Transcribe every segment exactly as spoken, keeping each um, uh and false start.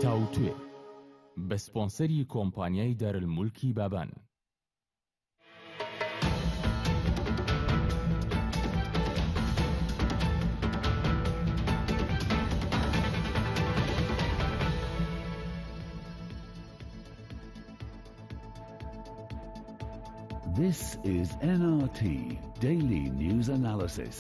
تاوتوێ بە سپۆنسەری کۆمپانیای دارالمولکی بابان. This is N R T Daily News Analysis.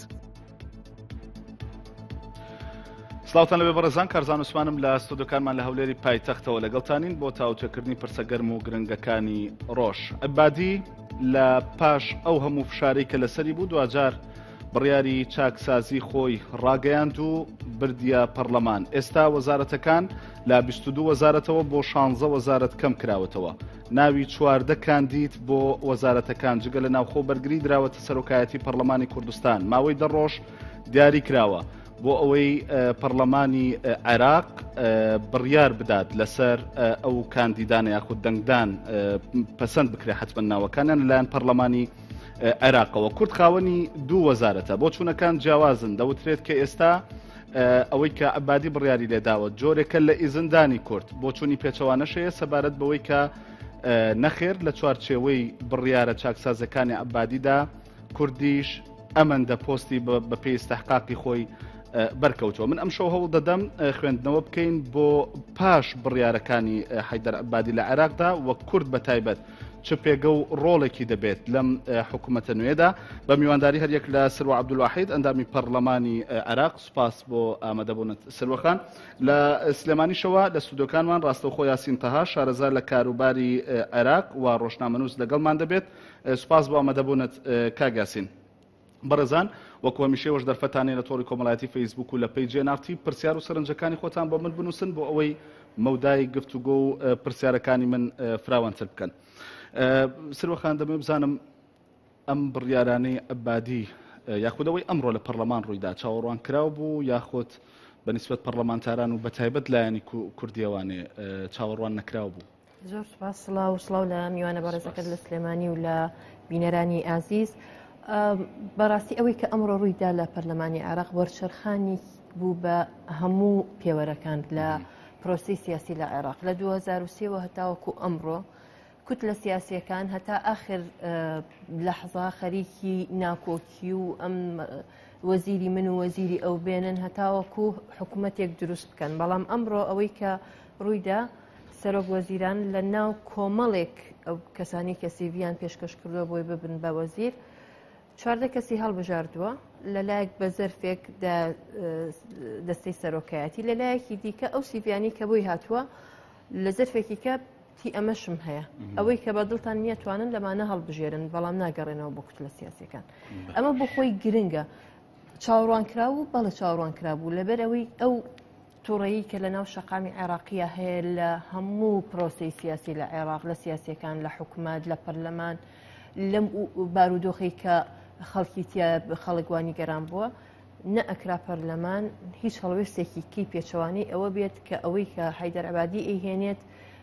سلااوتان لەبێ بەڕێزان، کارزان عوسمانم لە ستودیۆکانمان لە هەولێری پایتەختەوە لەگەڵتانین بۆ تاوتوێکردنی پرسەگەرم و گرنگەکانی ڕۆژ. عبادی لە پاش ئەو هەموو فشارەی کە لەسەری بوو دوجار بڕیاری چاکسازی خۆی ڕاگەیاند و بردیە پەرلەمان. ئێستا وەزارەتەکان لە بیست و دوو وەزارەتەوە بۆ شانزە وەزارەت کەم کراوەتەوە. ناوی چواردە کاندید بۆ وەزارەتەکان جگە لە ناوخۆ بەرگری دراوەتە سەرۆکایەتی پەرلەمانی کوردستان. ماوەی دە ڕۆژ دیاری کراوە بۆ ئەوەی پەرلەمانی عێراق بڕیار بدات لەسەر ئەو کاندیدانە یاخود دەنگدان پەسەند بکرێ حتمما ناوەکانیان لەلایەن پەرلەمانی عێراقەوە. کورد خاوەنی دوو وەزارەتە، بۆ چوونەکان جیاوازن. دەوترێت کە ئێستا ئەوەی کە عبادی بڕیاری لێداوە جۆرێکە لە ئیزندانی کورد بۆ چوونی پێچەوانەشەیە سەبارەت بەوەی کە نەخێر لە چوارچێوەی بڕیارە چاکسازەکانی عبادیدا کوردیش ئەمەندە پۆستی بە پێی استحقاقی خۆی بەرکەوتەوە. من ئەم شەو هەوڵ دەدەم خوێندنەوە بکەین بۆ پاش بڕیارەکانی حەیدەر عبادی لە عێراقدا وە کورد بە تایبەت چ پێگە و ڕۆڵێکی دەبێت لەم حکوومەتە نوێدا بە میوانداری هەریەک لە سروە عەبدولواحید ئەندامی پەرلەمانی عێراق. سوپاس بۆ ئامادەبوونت سروەخان. لە سلێمانیشەوە لە ستودیۆکانمان ڕاستەوخۆ یاسین تەها شارەزار لە کاروباری عێراق و ڕۆژنامەنووس لەگەڵمان دەبێت. سوپاس بۆ ئامادەبوونت کاک یاسین. بەڕێزان، وەکو هەمیشەیەوەش دەرفەتانێ لە تۆڕی کۆمەڵایەتی فەیسبوک و لە پەیجی ئێن ئار تی پرسیار و سەرنجەکانی خۆتان بۆ من بنووسن بۆ ئەوەی مەودای گفتوگۆ و پرسیارەکانی من فراوانتر بکەن. سروەخان، دەمێ بزانم ئەم بڕیارانەی عبادی یاخودەوەی ئەمڕۆ لە پەرلەمان ڕوویدا چاوەڕوان کراو بوو یاخود بە نیسبەت پەرلەمانتاران و بە تایبەت لایەنی کوردیەوانێ چاوەڕوان نەکراو بوو؟ زۆر سوپاس. سڵاو و سڵاو لە میوانە بەڕێزەکەت لە سلێمانی و لە بینەرانی ئازیز. بەڕاستی ئەوەی کە ئەمڕۆ ڕوویدا لە پەرلەمانی عێراق وەرچەرخانی بوو بە هەموو پێوەرەکان لە پرۆسی سیاسی لە عێراق لە دوو هەزار و سێ هەتاوەکو ئەمڕۆ کوت لە سیاسیەکان هەتا ئاخر لەحظا خەریکی ناکۆکی و ئەم وەزیری من و وەزیری ئەو بێنن هەتاوەکو حکوومەتێک دروست بکەن. بەڵام ئەمڕۆ ئەوەی کە ڕوویدا سەرۆک وەزیران لە ناو کۆمەڵێک ئەو کەسانی کە سیڤیان پێشکەش کردووە بۆی ببن بە وەزیر چواردە کەسی هەڵبژاردووە لەلایەک بە زەرفێک دەستەی سەرۆکایەتی، لەلایەکی دیکە ئەو سیڤیانی کە بۆی هاتووە لە زەرفێکی کە تی ئەمەشم هەیە ئەوەی کە بەدڵتان نییە توانن لەمانە هەڵبژێرن بەڵام ناگەڕێنەوە بۆ کوت لە سیاسەکان. ئەمە بۆ خۆی گرنگە چاوەڕوانکرا و بەڵە چاوەڕوانکرا بوو لەبەر ئەوەی ئەو تووڕەیی کە لە ناو شەقامی عێراقیە هەیە لە هەموو پرۆسی سیاسی لە عێراق لە سیاسیەکان لە حکوومەت لە پەرلەمان لەم بارودۆخی کە خەڵکی تیا خەڵکوانی گەران بووە نەئەکرا پەرلەمان هیچ هەڵوێستێکی کی پێچەوانی ئەوە بێت کە ئەوەی کە حەیدەر عبادی ئەیهێنێت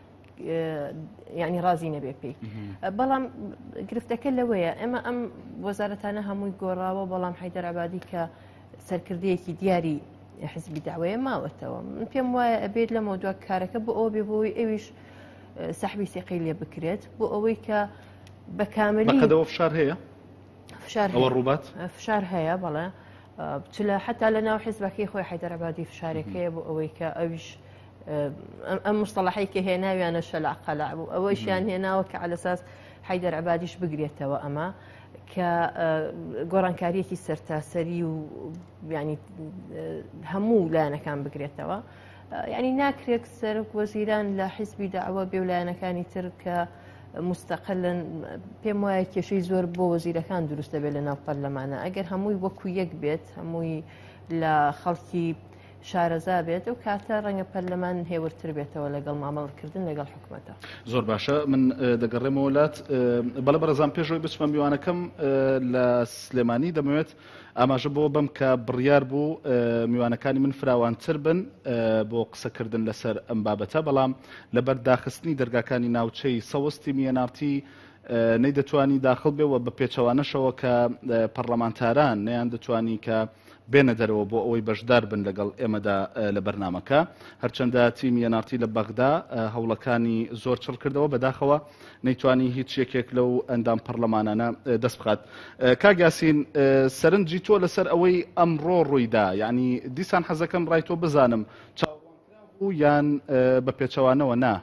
یعنی ڕازی نەبێ پێی. بەڵام گرفتەکە لەوەیە ئێمە ئەم وەزارەتانە هەمووی گۆڕاوە بەڵام حەیدەر عبادی کە سەرکردەیەکی دیاری حزبی داوایە ماوەتەوە. من پێم وایە ئەبێت لەمەوە دوای کارەکە بۆ ئەوە بێ بۆی ئەویش سەحبی سێقەی لێ بکرێت بۆ ئەوەی کە بەکاملی بەقەدەوە فشار هەیە ئەوە ڕووبات فشار هەیە بەڵێ چلە حتا لە ناو حیزبەکەی خۆی حەیدەر عبادی فشارێکەیە بۆ ئەوەی کە ئەویش ئەم مستەڵەحی کە هێناویانە شەلع قەلع بوو ئەوەیشیان هێناوە کە عەلە ئەساس حەیدەر عبادیش بگرێتەوە ئەمە کە گۆڕانکاریەکی سەرتاسەری و ینی هەموو لایەنەکان بگرێتەوە. یعنی ناکرێت سەرۆک وەزیران لە حیزبی داعوا بێ و لایەنەکانی تر کە مستەقلن. پێم وایە کێشەی زۆر بۆ وەزیرەکان دروست دەبێت لە ناو پەرلەمانە ئەگەر هەمووی وەکو یەک بێت هەمووی لە خەڵکی شارەزا بێت و کاتە ڕەنگە پەرلەمان هێورتر بێتەوە لەگەڵ مامەڵکردن لەگەڵ حکوومەتە. زۆر باشە، من دەگەڕێمە وڵات. بەڵە بەڕێزان پێشەوەی بچمە میوانەکەم لە سلێمانی دەمەوێت ئاماژە بۆ بم کە بڕیار بوو میوانەکانی من فراوانتر بن بۆ قسەکردن لەسەر ئەم بابەتە، بەڵام لەبەر داخستنی دەرگاکانی ناوچەی سەوەستی میێنارتی نەی دەتوانی داخل بێەوە بە پێچەوانەشەوە کە پەرلەمانتاران نەیان دەتوانی کە بێنە دەرەوە بۆ ئەوەی بەشدار بن لەگەڵ ئێمەدا لە بەرنامەکە. هەرچەندە تیمی ئەنارتی لە بەغدا هەوڵەکانی زۆر چڕ کردەوە، بەداخەوە نەیتوانی هیچ یەکێک لەو ئەندام پەرلەمانانە دەست بخات. کاک یاسین، سەرنجی تۆ لەسەر ئەوەی ئەمڕۆ ڕوویدا، یعنی دیسان حەزەکەم ڕای تۆ بزانم چاوەڕوان بوو یان بە پێچەوانەوە نا؟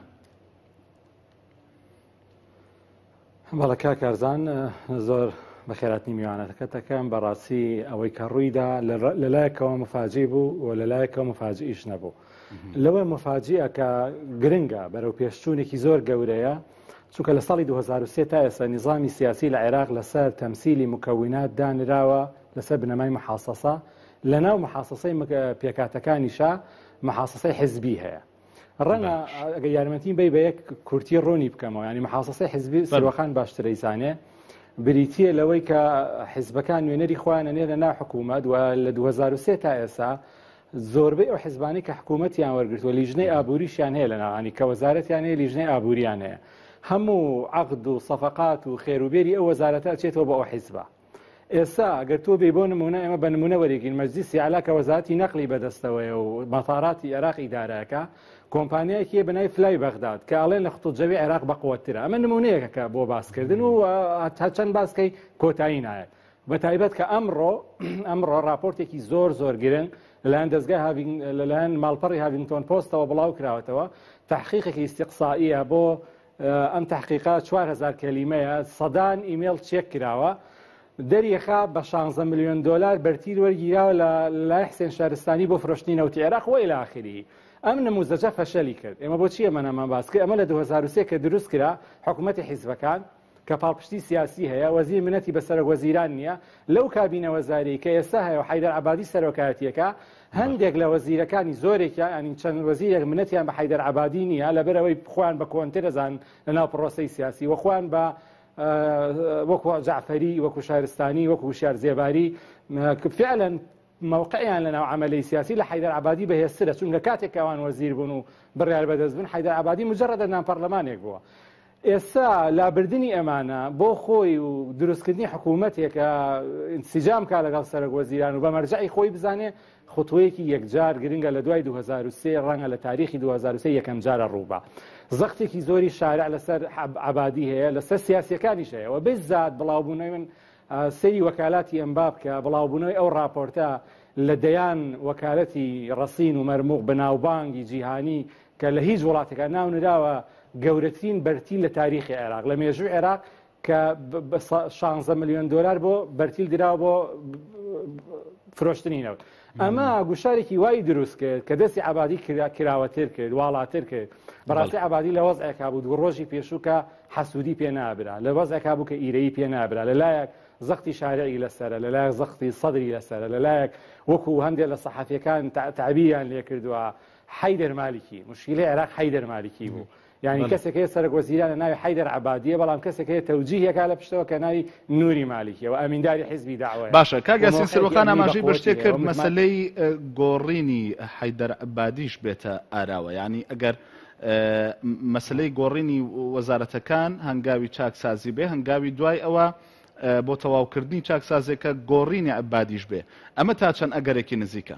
بەڵە کاکارزان زۆر بەخێراتنی میوانەتەکەتەکەم بەڕاستی ئەوەی کە ڕوویدا لەلایەکەوە مفاجی بوو و لەلایەکەوە مفاجئیش نەبوو. لەوە مفاجیە کە گرنگە بەرەو پێشچوونێکی زۆر گەورەیە، چونکە لە ساڵی دوو هەزار و سێ تا ئێستا نیزامی سیاسی لە عێراق لەسەر تەمسیلی مکەونات دانراوە لەسەر بنەمای محاسەسە. لەناو محاسەسەی پێکاتەکانیشا محاسەسەی حزبی هەیە. ڕەنگە ئەگە یارمەتیم بێ بە یەک کورتی ڕۆنی بکەمەوە، ینی محاسەسەی حزبی سەرۆخان باشترە ئیسانێ بریتیە لەوەی کە حیزبەکان نوێنەری خۆیانە نێرە ناو حکوومەت و لە دوو هەزار و سێ تا ئێستا زۆربەی ئەو حیزبانی کە حکوومەتیان وەرگرتووە لیژنەی ئابووریشیان هەیە لەناوانی کە وەزارەتیان هەیە لیژنەی ئابووریان هەیە. هەموو عەقد و سەفەقات و خێروبێری ئەو وەزارەتە ئەچێتەوە بە ئەو حیزبە. ئێستا ئەگەر تۆ بێ بۆ نمونە ئێمە بە نمونە وەرەگین مەجلیسی ئاعلا کە وەزارەتی نەقلی بەدەستەوەیە و مەتاڕاتی عێراق ئیدارەکە، کۆمپانیایەکی بەناوی فلای بەغداد کە ئەڵێن لە خەتوجەوی عێراق بەقووەترە. ئەمە نمونەیەکە بۆ باسکردن و چەند باسکەی کۆتایی نایەت. بەتایبەت کە ئەمڕۆ ئەمڕۆ راپۆرتێکی زۆر زۆر گرنگ لەلایەن دەستگای لەلایەن ماڵپەڕی هاڤینگتۆن پۆستەوە بڵاو کراوەتەوە، تەحقیقێکی ئیستیقسائیە بۆ ئەم تەحقیقات چوار هەزار کەلیمەیە، سەدان ئیمێل چێک کراوە، دەریەخا بە شانزە ملیۆن دۆلار بەرتیر وەرگیراوە لە لای حسێن شارستانی بۆ فرۆشتنی نەوتی عێراق و ئیلی ئاخری. ئەم نموزەجە فەشەلی کرد. ئێمە بۆچی ئەمەمان باس کرد؟ ئەمە لە دوو هەزار و سێ کە دروست کرا حکوومەتی حیزبەکان کە پاڵپشتی سیاسی هەیە، وەزیر منەتی بە سەرۆکوەزیران نییە، لەو کابینە وەزاری کە ئێستا هەیە و حەیدەر عەبادی سەرۆکایەتیەکە، هەندێک لە وەزیرەکانی زۆرێکیان ینی چەند وەزیرێک منەتیان بە حەیدەر عەبادی نییە لەبەرەوەی خۆیان بە کۆنتێ دەزان لەناو پرۆسەی سیاسی و خۆیان بە وەکو جعفەری، وەکو شارستانی، وەکو شار زێباری فعلا موقعیان لەناو عملی سیاسی لە حەیدەر عەبادی بەهێزترە، چونکە کاتێک ئەوان وەزیر بوون و بڕیار بەدەست بن حەیدەر عەبادی مجەڕەدە نام پەرلەمانێک بووە. ئێستا لابردنی ئەمانە بۆ خۆی و دروستکردنی حکوومەتێکە انسجام کا لەگەڵ سەرۆکوەزیران و بە مەرجەعی خۆی بزانێ خوتوەیەکی یەکجار گرنگە لە دوای دوو هەزار و سێ ڕەنگە لە تاریخی دوو هەزار و سێ یەکەم جارە ڕووبە. زەختێکی زۆری شارع لەسەر عەبادی هەیە، لەسەر سیاسیەکانیش هەیە و بێزات بڵاوبوونەوەی من سەری وەکالاتی ئەمبا بکە، بڵاوبوونەوەی ئەو راپۆرتە لە دەیان وەکالەتی ڕەسین و مەرموق بەناوبانگی جیهانی کە لە هیچ وڵاتێکە ناونراوە گەورەترین بەرتیل لە تاریخی عێراق لە مێژووی عێراق کە شانزە ملیۆن دۆلار بۆ بەرتیل دراوە بۆ فرۆشتنی نەوت. ئەمە گوشارێکی وای دروست کرد کە دەستی عەبادی کراوەتر کرد، واڵاتر کرد. بەڕاستی عەبادی لە وەزعێکا بوو دوو ڕۆژی پێشوو کە حەسوودی پێ نابرا، لە وەزعێکا بوو کە ئیرەیی پێ نابرا، لەلایەک زەختی شارعی لەسەرە، لەلایەک زەختی سەدری لەسەرە، لەلایەک وەکو هەندێک لە سەحەفیەکان تعبیریان لێ کردووە حەیدەر مالیکی. مشکلەی عێراق حەیدەر مالیکی بوو. یعنی کەسێک هەیە سەرۆکوەزیرانە ناوی حەیدەر عەبادیە، بەڵام کەسێک هەیە تەوجیهێکا لە پشتەوە کە ناوی نووری مالیکیە و ئەمینداری حیزبی داوایە. باشە کاک یاسین سەرۆخان ئاماژەی بە شتێک کرد مەسەلەی گۆڕینی حەیدەر عەبادیش بێتە ئاراوە، یعنی ئەگەر مەسلەی گۆڕینی وەزارەتەکان هەنگاوی چاکسازی بێ، هەنگاوی دوای ئەوە بۆ تەواوکردنی چاکسازێکە گۆڕینی عەبادیش بێ، ئەمە تا چەند ئەگەرێکی نزیکە؟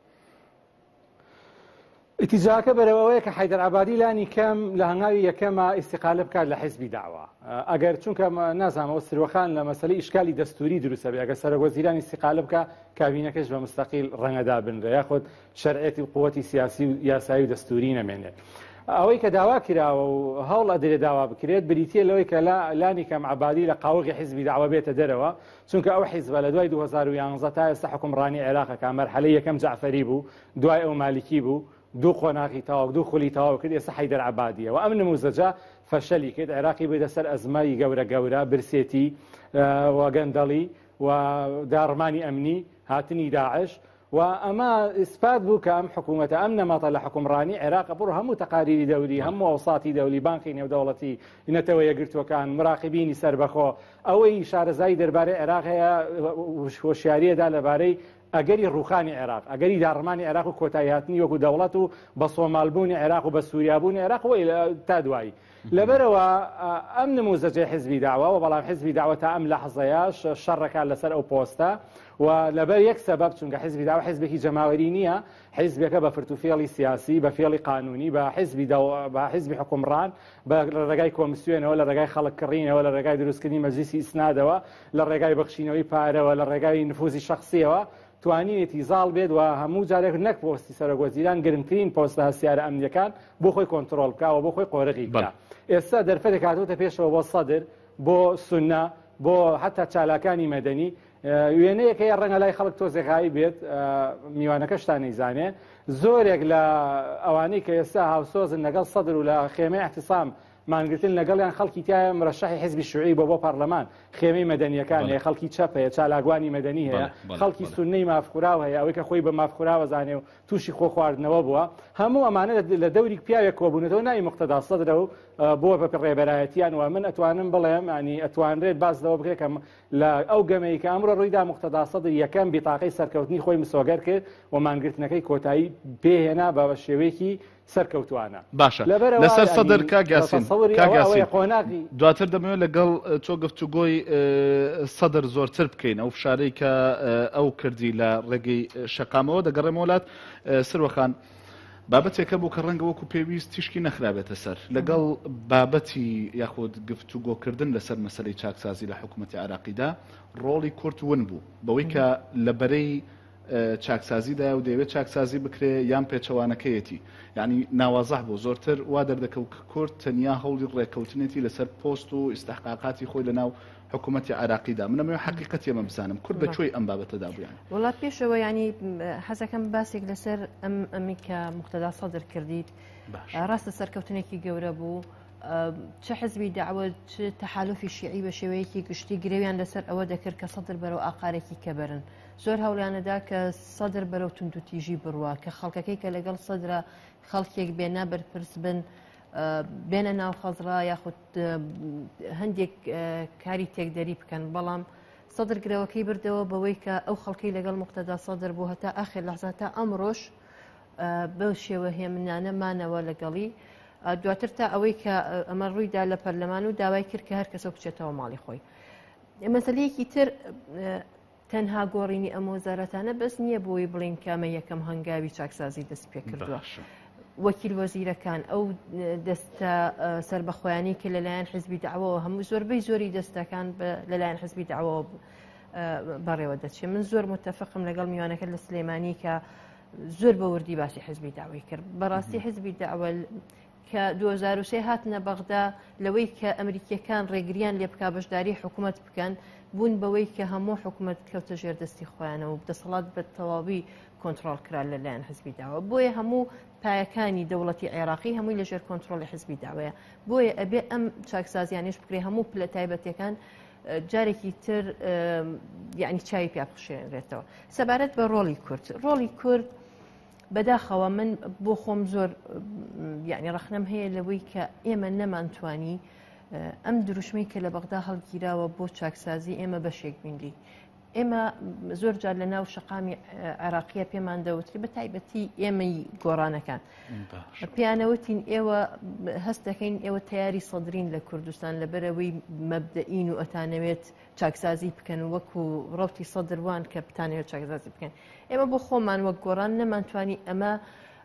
ئیتیجاکە بەرەوەیە کە حەیدەر عەبادی لانی کەم لە هەنگاوی یەکەمە ئیستیقالە بکات لە حیزبی داوا. ئەگەر چونکە نازانەوە سروەخان لە مەسەلەی ئیشکالی دەستوری دروستە بێ، ئەگەر سەرۆکوەزیران ئیستیقالە بکە کابینەکەش بە مستەقیل ڕەنگەدا بنرێ، یاخود شەرعێتی و قووەتی سیاسی و یاسایی و دەستوری نەمێنێت. ئەوەی کە داوا کراوە و هەوڵ ئەدرێت داوا بکرێت بریتە لەوەی کە لانی کەم عەبادی لە قاوەغی حیزبی داوا بێتە دەرەوە، چونکە ئەو حیزبە لە دوای دوو هەزار و یانزە تا ئێستا حکومڕانی عێراقەکە مەرحەلەی یەکەم جعفەری بوو، دوای ئەو مالیکی بوو، دوو قۆناغی تاواو دوو خولی تاواو کرد، ئێستا حەیدەر عەبادیە و ئەم نموزەجە فەشەلی کرد. عێراقی بێتە سەر ئەزمای گەورە گەورە، برسێتی و گەندەڵی و داڕمانی ئەمنی، هاتنی داعش و ئەمە ئیسپات بوو کە ئەم حکوومەتە ئەم نەمەتە لە حکومڕانی عێراق بڕ هەموو تەقاریری دەوری، هەموو ئەوساتی دەولی، بانکی نێودەوڵەتی، نەتەوە یەکگرتوەکان، مراقبینی سەربەخۆ، ئەوەی شارەزایی دەربارەی عێراق هەیە هۆشیاریەدا لەبارەی ئەگەری ڕوخانی عێراق ئەگەری داڕمانی عێراق و کۆتاییهاتنی وەکو دەوڵەت و بە سۆمالبوونی عێراق و بە سووریابوونی عێراق وی تا دوایی لەبەرەوە ئەم نموزەجێ حزبی داوا و بەڵام حزبی داوە تا ئەم لە حەزەیەش شەڕەکان لەسەر ئەو پۆستە و لەبەر یەک سەبەب چونکە حزبی داوا حزبێکی جەماوەری نییە حزبێکە بە فرتوفێڵی سیاسی بە فێڵی قانونی بە حزبی بە حزبی حکومڕان بە ڕێگای کۆمسیۆنەوە لە ڕێگای خەڵککڕینەوە لە ڕێگای دروستکردنی مەجلیسی ئیسنادەوە لە ڕێگای بەخشینەوەی پارەوە لە ڕێگای نفوزی شخصیەوە توانینێتی زاڵ بێت و هەموو جارێک نەک پۆستی سەرۆکوەزیران گرنگترین پۆستە هەسیارە ئەمنیەکان بۆ خۆی کۆنتترۆل بکاوە بۆ خۆی قۆرەقی بکە. ئێستا دەرفەتێک هاتووتە پێشەوە بۆ سەدر بۆ سونە بۆ حتا چالاکانی مەدەنی وێنەیەکە ڕەنگە لای خەڵک تۆزێکایی بێت میوانەکەشتان نەیزانێ زۆرێک لە ئەوانەی کە ئێستا هاوسۆزن لەگەڵ سەدر و لە خێمەی احتیسام مانگرتن لەگەڵیان خەڵکی تایە مرەشەحی حزبی شوعی بۆ بۆ پەرلەمان خێمەی مەدەنیەکان هەیە خەڵکی چەپ هەیە چالاگوانی مەدەنی هەیە خەڵکی سونەی مافخوراو هەیە ئەوەی کە خۆی بە مافخوراوە زانێ و تووشی خۆ خواردنەوە بووە هەموو ئەمانە لە دەوری پیاوێک کۆبوونەوە ناوی مقتەدا سەدرە و بۆ بە ڕێبەرایەتیان و من ئەتوانم بڵێم ینی ئەتوانرێت باس لەوە بکرێت کە لە ئەو گەمەی کە ئەمڕۆ ڕوویدا مقتەدا سەدر یەکەم بیتاقەی سەرکەوتنی خۆی مسۆگەر کرد و مانگرتنەکەی کۆتایی پێهێنا بە شێوەیەکی سەرکەوتوانە باشە لەسەر سەدر کاگاسین دواتر دەمەوێت لەگەڵ تۆ گفتوگۆی سەدر زۆرتر بکەین ئەو فشارەی کە ئەو کردی لە ڕێگەی شەقامەوە دەگەڕێم وڵات سروەخان بابەتێکە بوو کە ڕەنگە وەکو پێویست تیشکی نەخرابێتە سەر لەگەڵ بابەتی یاخود گفتوگۆکردن لەسەر مەسەلەی چاکسازی لە حکوومەتی عێراقیدا ڕۆڵی کورد ون بوو بەوەی کە لەبەرەی چاکسازیدا و دەیەوێت چاکسازی بکرێ یان پێچەوانەکەیەتی یعنی ناوازەح بۆ زۆرتر وا دەردەکەوت کە کورد تەنیا هەوڵی ڕێکەوتنێتی لەسەر پۆست و ئیستحقاقاتی خۆی لەناو حکوومەتی عێراقیدا منەمەوێت حەقیقەتی ئەمە بزانم کورد بەکوێی ئەم بابەتەدا بوویان وڵات پێشەوە ینی حەزەکەم باسێک لەسەر ئەم ئەمی کە مقتەدا سەدر کردیت ڕاستە سەرکەوتنێکی گەورە بوو چه حزبی داوە چ تەحالوفی شیعی بە شێوەیەکی گشتی گرێویان لەسەر ئەوە دەکرد کە سەدر بەرەو ئاقارێکی کەبەرن زۆر هەوڵیانەدا کە سەدر بەرەو تونند و تیژی بڕوە کە خەڵکەکەی کە لەگەڵ سەدرە خەڵکێک بێنا بەرپرس بن بێنە ناو خەزرا یاخود هەندێک کاری تێکدەری بکەن بەڵام سەدر گرەوەکەی بردەوە بەوەی کە ئەو خەڵکی لەگەڵ مقتەدا سەدر بوو هەتا ئاخر لەحظە تا ئەمڕۆژ بەو شێوە هێمنانە مانەوە لەگەڵی دواتر تا ئەوەی کە ئەمە ڕوویدا لە پەرلەمان و داوای کرد کە هەر کەسە بچێتەوە ماڵی خۆی مەسەلەیەکی تر تەنها گۆڕینی ئەم وەزارەتانە بەس نییە بۆی بڵین کامە یەکەم هەنگاوی چاکسازی دەست پێ کردووە وەکیل وەزیرەکان ئەو دەستە سربەخۆیانی کە لەلایەن حزبی داوەوە هەموو زۆربەی زۆری دەستەکان لەلایەن حزبی داوەوە بەڕێوە دەچێت من زۆر متفقم لەگەڵ میوانەکە لە سلێمانی کە زۆر بە وردی باسی حزبی داوای کرد بەڕاستی حزبی داوە کە دوو هەزار و سێ هاتنە بەغدا لەوەی کە ئەمریکیەکان ڕێگریان لێ بکا بەشداری حکوومەت بکەن بوون بەوەی کە هەموو حکوومەت کەوتە ژێر دەستی خۆیانەوە دەسەڵات بە تەواوی کۆنتترۆل کرا لەلایەن حزبی داوە بۆیە هەموو پایەکانی دەوڵەتی عێراقی هەمووی لەژێر کۆنتترۆلی حزبی داوەیە بۆیە ئەبێ ئەم چاکسازیانیش بکرێ هەموو پلە تایبەتەکان جارێکی تر یعنی چاوی پیا بخشێنرێتەوە سەبارەت بە ڕۆڵی کورد ڕۆڵی کورد بەداخەوە من بۆ خۆم زۆر یعنی ڕەخنەم هەیە لەوەی کە ئێمە نەمانتوانی ئەم دروشمەی کە لە بەغدا هەڵگیراوە بۆ چاکسازی ئێمە بەشێک بینری ئێمە زۆر جار لە ناو شەقامی عێراقیە پێمان دەوتری بە تایبەتی ئێمەی گۆڕانەکان پیانەوتین ئێوە هەست دەکەین ئێوە تیاری سەدرین لە کوردستان لەبەرەوەی مەبدەئین و ئەتانەوێت چاکسازی بکەن وەکو ڕەوتی سەدروان کە بتانەوێت چاکسازی بکەن ئێمە بۆ خۆمان وەک گۆڕان نەمانتوانی ئەمە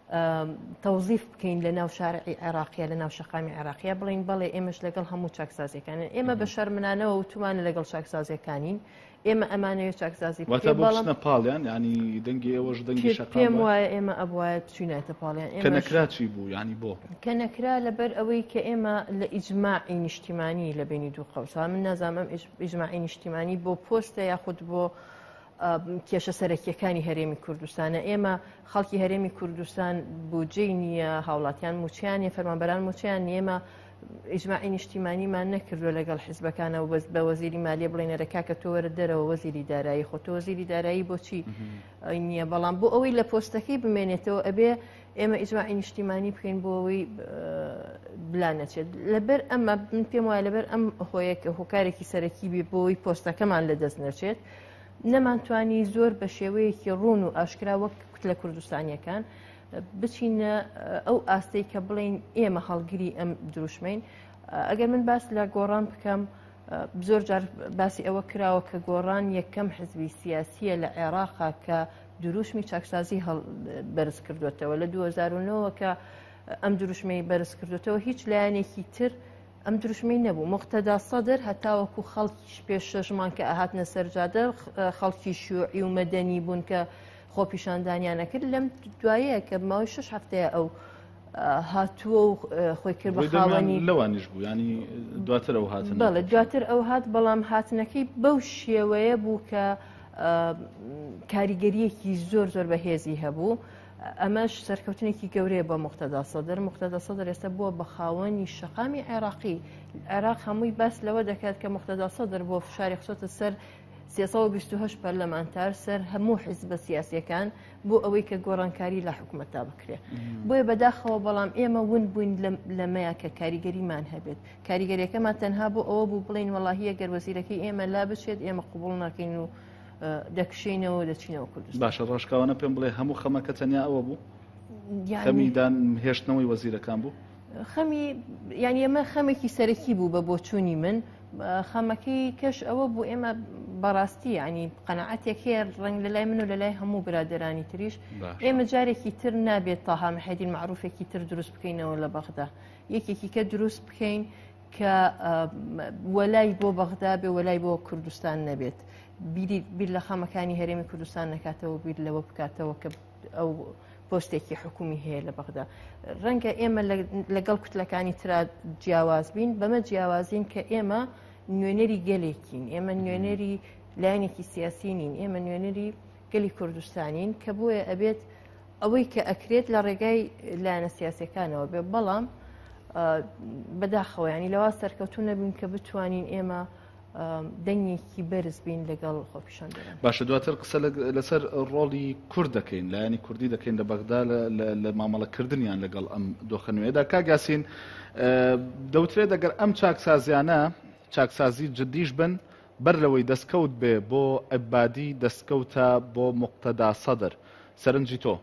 تەوزیف بکەین لە ناو شارعی عێراقیە لە ناو شەقامی عێراقیە بڵین بەڵێ ئێمەش لەگەڵ هەموو چاکسازیەکانە ئێمە بە شەرمنانەوە وتوانە لەگەڵ چاکسازیەکانین ئێمە ئەمانەوێت چاکسازی بچنە پاڵیان ینی دەنگی ئێوەش دەنگی شەقام پێم وایە ئێمە ئەبوایە بچینایەتە پاڵیان کە نەکراچی بوو ینی بۆ کە نەکرا لەبەر ئەوەی کە ئێمە لە ئیجماعی نیشتیمانی لە بینی دوو قەوسا من نازانم ئیجماعی نیشتیمانی بۆ پۆستە یاخود بۆ کێشە سەرەکیەکانی هەرێمی کوردستانە ئێمە خەڵکی هەرێمی کوردستان بودجەی نییە هاوڵاتیان موچیانە فەرمانبەران موچیان ئێمە ئیجماعی نیشتیمانیمان نەکردووە لەگەڵ حیزبەکانە و بە وەزیری مالیە بڵێنە ڕێکا کە تۆ وەرە دەرەوە وەزیری دارایی خۆ تۆ وەزیری دارایی بۆچی نییە بەڵام بۆ ئەوەی لە پۆستەکەی بمێنێتەوە ئەبێ ئێمە ئیجماعی نیشتیمانی بکەین بۆ ئەوەی بلا نەچێت لەبەر ئەمە پێم وایە لەبەر ئەم هۆیە کە هۆکارێکی سەرەکی بێ بۆ ئەوەی پۆستەکەمان لە دەست نەچێت نەمانتوانی زۆر بە شێوەیەکی ڕوون و ئاشکرا وەک لە کوردستانیەکان بچینە ئەو ئاستەی کە بڵین ئێمە هەڵگیری ئەم دروشمین. ئەگەر من باس لە گۆڕان بکەم، زۆر جار باسی ئەوە کراوە کە گۆڕان یەکەم حزبی سیاسیە لە عێراقا کە دروشمی چاکسازی بەرز کردوێتەوە لە دوو هەزار و نۆ کە ئەم دروشمەی بەرز کردوێتەوە. هیچ لایەنێکی تر ئەم دروشمەی نەبوو. مقتەدا سەدر هەتاوەکو خەڵکی پێش شەژمان کە ئاهاتنە سەرجادە خەڵکی شیوعی و مەدەنی بوون کە خۆپیشاندانیانە کرد. لەم دوایەیە کە ماوەی شش هەفتەیە ئەو هاتووە و خۆی کرد بە خاوەنی لەوانیش بوو، ینی دواتر ئەو هاتن. بەڵێ دواتر ئەو هات، بەڵام هاتنەکەی بەو شێوەیە بوو کە کاریگەریەکی زۆر زۆر بەهێزی هەبوو. ئەمەش سەرکەوتنێکی گەورەیە بە مقتەدا سەدر. مقتەدا سەدر ئێستا بووە بە خاوەنی شەقامی عێراقی. عێراق هەمووی باس لەوە دەکات کە مقتەدا سەدر بۆ فشاری خسۆتە سەر سێسەد و بیست و هەشت پەرلەمانتار، سەر هەموو حیزبە سیاسیەکان بۆ ئەوەی کە گۆڕانکاری لە حکوومەتتا بکرێت. بۆیە بەداخەوە بەڵام ئێمە ون بووین لەمەیە کە کاریگەریمان هەبێت. کاریگەریەکەمان تەنها بۆ ئەوە بوو بڵین وەڵاهی ئەگەر وەزیرەکەی ئێمە لا بچێت ئێمە قبوڵ ناکەین و دەکشینەوە دەچینەوە کوردستان. باشە ڕۆژکاوانە پێم بڵێ هەموو خەمەکە تەنیا ئەوە بوو؟ خەمیدان هێشتنەوەی وەزیرەکان بوو؟ خەمی یانی ئێمە خەمێکی سەرەکی بوو بە بۆچوونی من. خەمەکەی کەش ئەوە بوو ئێمە بەڕاستی ینی قەنەعەتێک هەیە ڕەنگ لە لای من و لە لای هەموو برادرانی تریش ئێمە جارێکی تر نابێت تاها محەدین معروفێکی تر دروست بکەینەوە لە بەغدا. یەکێکی کە دروست بکەین کە وەلای بۆ بەغدا بێ، وەلای بۆ کوردستان نەبێت. بیر لە خەمەکانی هەرێمی کوردستان نکاتەوە، بیر لەوە بکاتەوە کە ئەو پۆستێکی حکومی هەیە لە بەغدا. ڕەنگە ئێمە لەگەڵ کوتلەکانی ترا جیاواز بین، بەمە جیاوازین کە ئێمە نوێنەری گەلێکین، ئێمە نوێنەری لایەنێکی سیاسی نین، ئێمە نوێنەری گەلی کوردستانین کە بۆیە ئەبێت ئەوەی کە ئەکرێت لە ڕێگای لایەنە سیاسەکانەوە بێ. بەڵام بەداخەوە ینی لەوا سەرکەوتو نەبین کە بتوانین ئێمە دەنگێکی بەرز بین لەگەڵ خۆپیشاندەران. باشە، دواتر قسە لەسەر ڕۆڵی کورد دەکەین، لایەنی کوردی دەکەین لە بەغدا لە مامەڵەکردنیان لەگەڵ ئەم دۆخەنوێدا. کاگاسین دەوترێت ئەگەر ئەم چاکسازیانە چاکسازی جدیش بن بەر لەوەی دەستکەوت بێ بۆ عەبادی دەستکەوتە بۆ مقتەدا سەدر، سەرنجی تۆ؟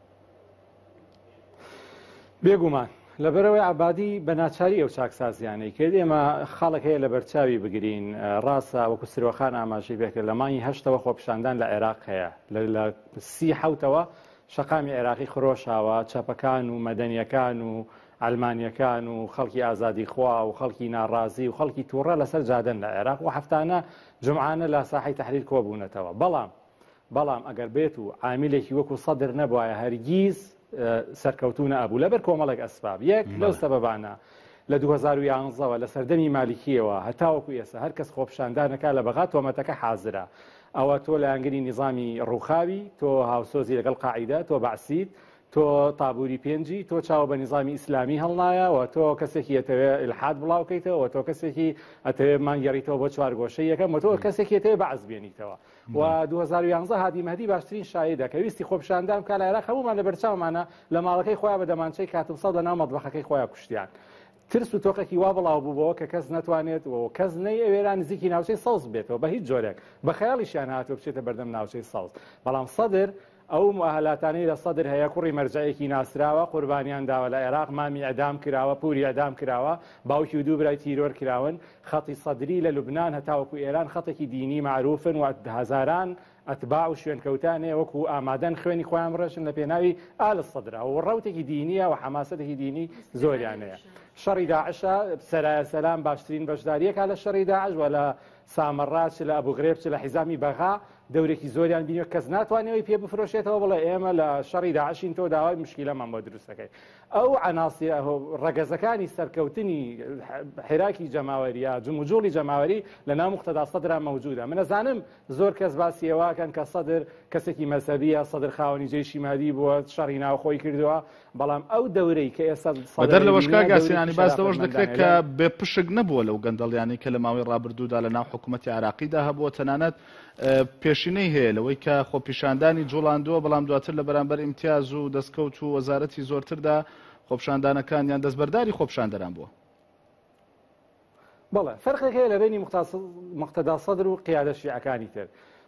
بێگومان لەبەرەوەی عەبادی بە ناچاری ئەو چاکسازیانەی کرد. ئێمە خاڵک هەیە لە بەرچاوی بگرین. ڕاستە وەکو سروەخان ئاماژەی پێکرد لە مانگی هەشتەوە خۆپیشاندان لە عێراق هەیە، لە سی حەوتەوە شەقامی عێراقی خرۆشاوە، چاپەکان و مەدەنیەکان و ئەلمانیەکان و خەڵکی ئازادی خوا و خەڵکی ناڕازی و خەڵکی تووڕە لەسەر جادەن لە عێراق و هەفتانە جمعانە لە ساحەی تەحریر کۆبوونەتەوە. بەڵام بەڵام ئەگەر بێت و عامیلێکی وەکو سەدر نەبوایە هەرگیز سەرکەوتونە ئەبوو لەبەر کۆمەڵێک ئەسباب. یەک لەو سەبەبانە لە دوو هەزار و یانزەوە لە سەردەمی مالیکیەوە هەتاوەکو ئێستا هەر کەس خۆپیشاندانەکە لە بەغا تۆمەتەکە حازرە. ئەوە تۆ لە ئەنگری نظامی ڕووخاوی، تۆ هاوسۆزی لەگەڵ قاعیدە، تۆ بەعسیت، تۆ تابووری پێنجی، تۆ چاوە بە نظامی ئیسلامی هەڵنایەوە، تۆ کەسێکی ئەتەوێت ئیلحاد بڵاوکەیتەوە، تۆ کەسێکی ئەتەوێت مانگەڕیتەوە بۆ چوارگۆشەی یەکەم، تۆ کەسێکی ئەتەوێت بەعز بێنیتەوە. و دوو هەزار و یانزە هادی مەهدی باشترین شایدە کە ویستی خۆپیشاندان بکات لە عێراق. هەمومان لە بەرچاومانە لە ماڵەکەی خۆیان بە دەمانچەی کاتم سەد لە ناو مەطبەخەکەی خۆیان کوشتیان. ترس و تۆقێکی وا بڵاو بووبەوە کە کەس ناتوانێت و کەس نەی ئەوێران نزیکی ناوچەی سەوز بێتەوە بە هیچ جۆرێک، بە خەیاڵیشیان هاتووە بچێتە بەردەم ناوچەی سەوز. بەڵام سەدر ئەو مؤهلاتانەی لە سەدر هەیە، کوڕی مەرجەیەکی ناسراوە، قوربانیان داوە لە عێراق، مامی ئەدام کراوە، پوری ئەدام کراوە، باوکی و دوو برای تیرۆر کراون. خەڵی سەدری لە لوبنان هەتاوەکو ئێران خەڵێکی دینی معروفن و هەزاران ئەتباع و شوێنکەوتانێ وەکو ئامادەن خوێنی خۆیان بڕێشن لە پێناوی ئال سەدرا و ڕەوتێکی دینیە و حەماسەتێکی دینی زۆریانەیە. شەڕی داعشە سەرایە سەلام باشترین بەشداریەکە لە شەڕی داعش و لە سامەڕا چ لە ئەبوغرێب چ لە حیزامی بەغا دەورێکی زۆریان بینیوە کەس ناتوانێەوەی پێ بفرۆشێتەوە بڵێ ئێمە لە شەڕی داعشین تۆ داوای مشکیلەمان بۆ دروستەکەی. ئەو عناسی ڕەگەزەکانی سەرکەوتنی حێراکی جەماوەریە جموجوڵی جەماوەری لە ناو مقتەدا سەدرا مەوجودە. من ئەزانم زۆر کەس باسی ئێواکەن کە سەدر کەسێکی مەسەبیە، سەدر خاوەنی جێیشی مادی بووە، شەڕی ناوخۆی کردووە. بەڵام ئەو دەورەی کە ئێستا بەدەر لەوەش کاگاسیانی باس لەوەش دەکرێت کە بێ پشک نەبووە لەو گەندەڵیانی کە لە ماوەی ڕابردوودا لە ناو حکوومەتی عێراقیدا هەبووە، تەنانەت پێشینەی هەیە لەوەی کە خۆپیشاندانی جوڵاندووە، بەڵام دواتر لە بەرامبەر ئیمتیاز و دەستکەوت و وەزارەتی زۆرتردا خۆپیشاندانەکانیان دەستبەرداری خۆپیشاندەران بووە. بەڵێ فەرقێک هەیە لە بینی مقتەدا سەدر و قیادە شیعەکانی تر.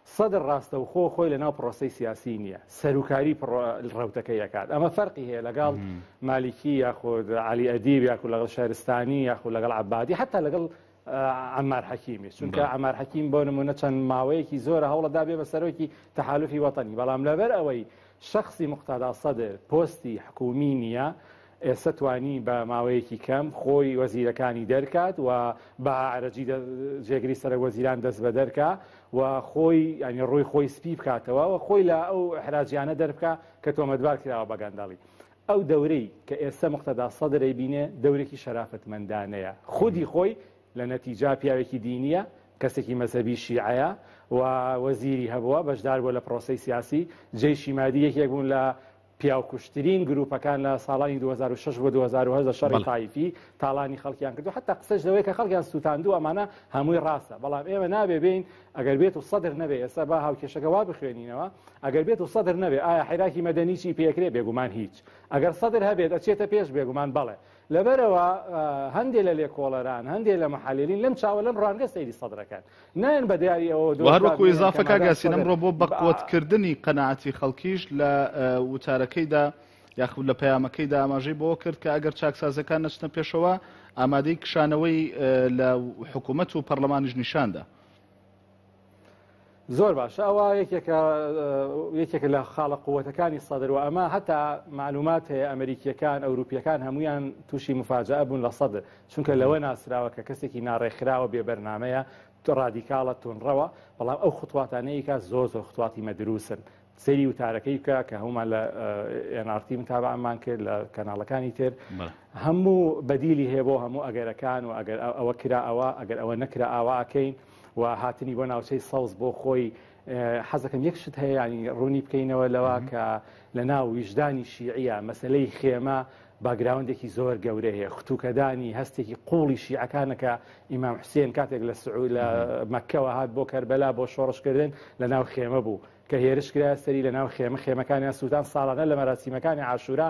سەدر ڕاستەوخۆ خۆی لە ناو پرۆسی سیاسی نییە سەرکاری ڕوتەکەی یەکات ئەمە فەرقی هەیە لەگەڵ مالیکی یاخود علی ئەدیب یاخود لەگەڵ شارستانی یاخود لەگەڵ عەبادی حتا لەگەڵ عەمار حەکیمی چونکە عەمار حەکیم بۆ نمونە چەند ماوەیەکی زۆرە هەوڵەدا بێ بە سەرۆکی تەحالوفی وەتەنی بەڵام لەبەر ئەوەی شخصی مقتەدا سەدر پۆستی حکومی نییە ئێستا توانی بە ماوەیەکی کەم خۆی وەزیرەکانی دەرکات و بە عەرەجی جێگری سەرۆک وەزیران دەست بە دەرکا و خۆی ینی ڕووی خۆی سپی بکاتەوە و خۆی لە ئەو حراجیانە دەربکە کە تۆمەتبار کراوە بە گەندەڵی ئەو دەورەی کە ئێستا مقتەدا سەدرەی بینێ دەورێکی شەرافەتمەندانەیە خودی خۆی لە نەتیجا پیاوێکی دینیە کەسێکی مەزهبی شیعەیە و وەزیری هەبووە بەشدار بووە لە پرۆسەی سیاسی جێیشی مادی یەکێک بوون لە پیاوکوشترین گروپەکان لە ساڵانی دو هەزار و شەش بۆ دو هەزار و هەشت لە شەڕی تایفی تاڵانی خەڵکیان کردو حتا قسەش لەوەی کە خەڵکیان سووتاندوو ئەمانە هەمووی ڕاستە بەڵام ئێمە نابێ بین ئەگەر بێت و سەدر نەبێ ئێستا با هاوکێشەکە وا بخوێنینەوە ئەگەر بێت و سەدر نەبێ ئایا حیراکی مەدەنیی پێکرێ بێگومان هیچ ئەگەر سەدر هەبێت ئەچێتە پێش بێگومان بەڵێ لەبەرەوە هەندێک لە لێکۆڵەران هەندێک لە محەللین لەم چاوە لەم ڕوانگە سەیری سەدرەکان نایەن بە دیاری ئەوە هەروەکو ئیزافەکە گاسین ئەمڕۆ بۆ بەقوتکردنی قەناعەتی خەڵکیش لە وتارەکەیدا یاخود لە پەیامەکەیدا ئاماژەی بۆ کرد کە ئەگەر چاکسازەکان نەچنە پێشەوە ئامادەی کشانەوەی لە حکوومەت و پەرلەمانیش نیشاندا. زۆر باشە ئەوە یەکێکە لە خاڵە قووەتەکانی سەدرەوە ئەمە هەتا معلومات هەیە ئەمریکیەکان ئەوروپیەکان هەمویان تووشی مفاجعە بوون لە سەدر چونکە لەوە ناسراوە کە کەسێکی ناڕێکخراوە بێبەرنامەیە ڕادیکاڵە تونڕەوە بەڵام ئەو خوتواتانەیەکە زۆر زۆر خوتواتی مەدروسن سەیری وتارەکەی بکە کە هەمومان لە ئێن ئار تی متابعەمان کرد لە کەناڵەکانی تر هەموو بەدیلی هەیە بۆ هەموو ئەگەرەکان و ئەگەر ئەوە کرا ئەوە ئەگەر ئەوە نەکرا ئاوا ئەکەین و هاتنی بۆ ناوچەی سەوز بۆ خۆی حەزەکەم یەک شت هەیە ینی ڕوونی بکەینەوە لەوە کە لە ناو ویژدانی شیعیە مەسەلەی خێمە باگراوندێکی زۆر گەورە هەیە خوتوکەدانی هەستێکی قوڵی شیعەکانەکە ئیمام حوسێن کاتێک لە سعود لە مەککەوە هات بۆ کەربەلا بۆ شۆڕشکردن لە ناو خێمە بوو کە هێرش کرا سەری لە ناو خێمە خێمەکانیان سووتان ساڵانە لە مەراسیمەکانی عاشورا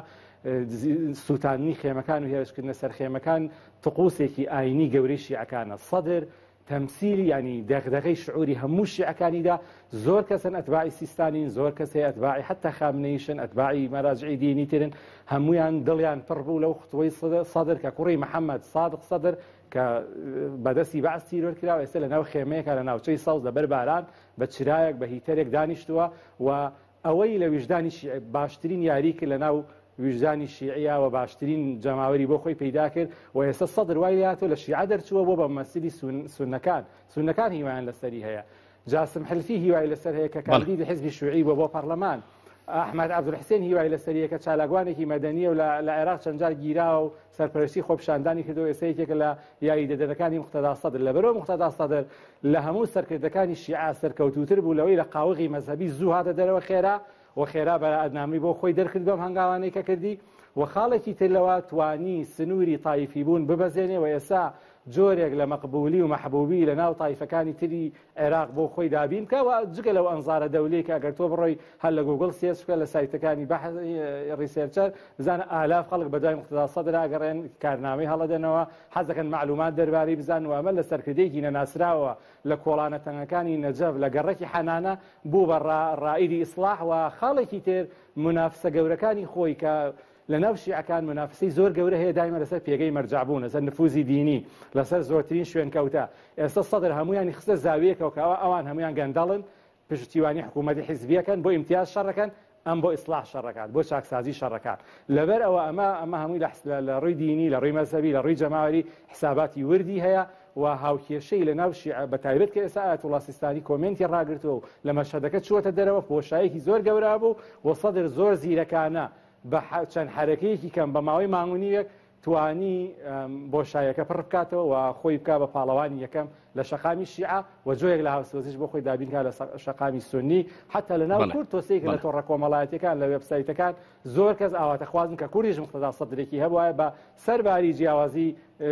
سووتانی خێمەکان و هێرشکردنە سەر خێمەکان تقوسێکی ئاینی گەورەی شیعەکانە سەدر تەمسیلی ینی دەغدغەی شعوری هەموو شیعەکانیدا زۆر کەسن ئەتباعی سیستانین زۆر کەسێ ئەتباعی حتا خامنەیشن ئەتباعی مەراجعی دینی ترن هەمویان دڵیان پڕ بوو لەو خوتوەی سەدر کە کوڕی محەممەد صادق سەدر کە بەدەستی بەعس تیرۆر کراوە ئێستا لە ناو خێمەیەکە لە ناوچەی سەوز لەبەر باران بە چرایەک بە هیتەرێک دانیشتووە و ئەوەی لە ویژدانی باشترین یاری کرد لە ناو ویژدانی شیعە و باشترین جەماوەری بۆ خۆی پیدا کرد و ئێستا سەدر وای هاتۆ لە شیعە دەرچووە بۆ بە مەسیلی سونەکان سونەکان هیوایان لەسەری هەیە جاسم حلفی هیوای لەسەر هەیە کە کاندید حزبی شوعی بۆ بۆ پەرلەمان ئەحمەد عەبدولحسێن هیوای لەسەریە کە چالاگوانێکی مەدەنیە و لە عێراق چەند جار گیراوە و سەرپەرستی خۆپیشاندانی کردو ئێستا یەکێکە لە یاری دەدەنەکانی مقتەدا سەدر لەبەرەوە مقتەدا سەدر لە هەموو سەرکردەکانی شیعە سەرکەوتوتر بوو لەوەی لە قاوەغی مەزهەبی زوو هاتە دەرەوە خێرا و خێرا بە ئەدنامی بۆ خۆی دەرکرد بەم هەنگاوانەی کە کردی و خاڵێکی ترلەوە توانی سنووری تایفی بوون ببەزێنێ و ئێستا جۆرێک لە مەقبولی و مەحبوبی لە ناو تایفەکانی تری عێراق بۆ خۆی دابین کەەوە جگە لەو ئەنزارە دەولەیە کە ئەگەر تۆ بڕۆی هەر لە گوگڵ سێرچ بکە لە سایتەکانی ریسێرچەر بزانە ئالاف خەڵک بەدوای مقتەدا سەدر ئاگەڕێن کارنامەی هەڵەدەنەوە حەز دەکەن معلومات دەربارەی بزان و ئەمە لە سەرکردەیەکی نەناسراوە لە کۆڵانە تەنگەکانی نەجەف لە گەڕێکی حەنانە بوو بە ڕائیدی ئیسلاح و خاڵێکی تر منافسە گەورەکانی خۆی کە لە ناو شیعەکان منافسی زۆر گەورە هەیە دایمە لەسەر پێگەی مەرجعبوون لەسەر نفوزی دینی لەسەر زۆرترین شوێن کەوتە ئێستا سەدر هەمویانی خستە زاویەکەوە کە ئەوان هەمویان گەندەڵن پشتیوانی حکوومەتی حیزبیەکەن بۆ ئیمتیاز شەڕەکەن ئەم بۆ ئیسلاح شەڕەکان بۆ چاکسازی شەڕەکان لەبەر ئەوە ئەمە ئەمە هەمووی لە ڕووی دینی لە ڕووی مەزهەبی لە ڕووی جەماوەری حساباتی وردی هەیە و هاوکێشەی لە ناو شیعە بە تایبەت کە ئێستا ئایەتوڵا سیستانی کۆمنتی ڕاگرتووە و لە مەشهەدەکە چووەتە دەرەوە پۆشایەکی زۆر گەورە بوو و سەدر زۆر زیرەکانە بە چەند حرەکەیەکی کەم بە ماوەی مانگونیەک توانی بۆشایەکە پڕ بکاتەوە و خۆی بکا بە پاڵەوانی یەکەم لە شەقامی شیعە و جۆیەک لە هاوسۆزیش بۆ خۆی دابینکە لە شەقامی سونی حتا لە ناو کورد تۆسەیەکە لە تۆڕە کۆمەڵایەتەکان لە وێبسایتەکان زۆر کەس ئاواتەخوازن کە کوردیش مقتەدا سەدرێکی هەبوایە بە سەرباری جیاوازی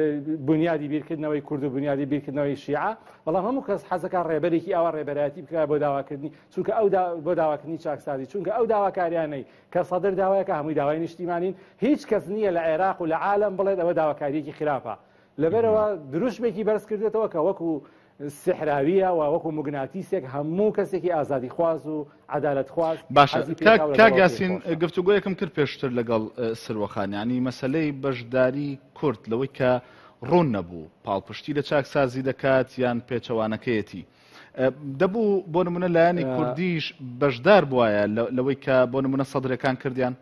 بنیادی بیرکردنەوەی کورد و بنیادی بیرکردنەوەی شیعە بەڵام هەموو کەس حەزەکان ڕێبەرێکی ئاوا ڕێبەرایەتی بکرا بۆ داواکردنی چونکە ئەو بۆ داواکردنی چاکسازی چونکە ئەو داواکاریانەی کە سەدر داوایەکە هەمووی داوای نیشتیمانین هیچ کەس نییە لە عێراق و لە عالەم بڵێت ئەوە داواکاریەکی خراپە لەبەرەوە دروشمێکی بەرز کردێتەوە کە وەکو سحراویە و وەکو مگناتیسێک هەموو کەسێکی ئازادی خواز و عدالت خواز باشە کاگاسین گفتوگویەکم کرد پێشتر لەگەڵ سروەخان ینی مەسلەی بەشداری کورد لەوەی کە ڕوون نەبوو پاڵپشتی لە چاکسازی دەکات یان پێچەوانەکەیەتی دەبوو بۆ نمونە لایەنی کوردیش بەشدار بووایە لەوەی کە بۆ نمونە سەدرەکان کردیان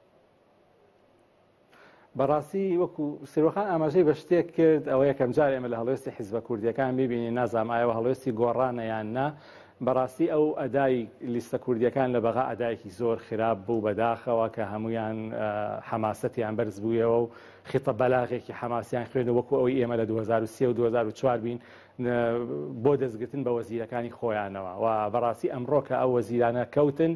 بەڕاستی وەکو سروەخان ئاماژەی بە شتێک کرد ئەوە یەکەم جار ئێمە لە هەڵوێستی حیزبە کوردیەکان ببینی نازانایەوە هەڵوێستی گۆڕانە یان نا بەڕاستی ئەو ئەدای لیستە کوردیەکان لە بەغا ئەدایەکی زۆر خراپ بوو بەداخەوە کە هەمویان حەماسەتیان بەرز بوویەوە و خیتە بەلاغێکی حەماسیان خوێنە وەکو ئەوەی ئێمە لە دوو هەزار و سێ و دوو هەزار و چوار بین بۆ دەستگرتن بە وەزیرەکانی خۆیانەوە و بەڕاستی ئەمڕۆ کە ئەو وەزیرانە کەوتن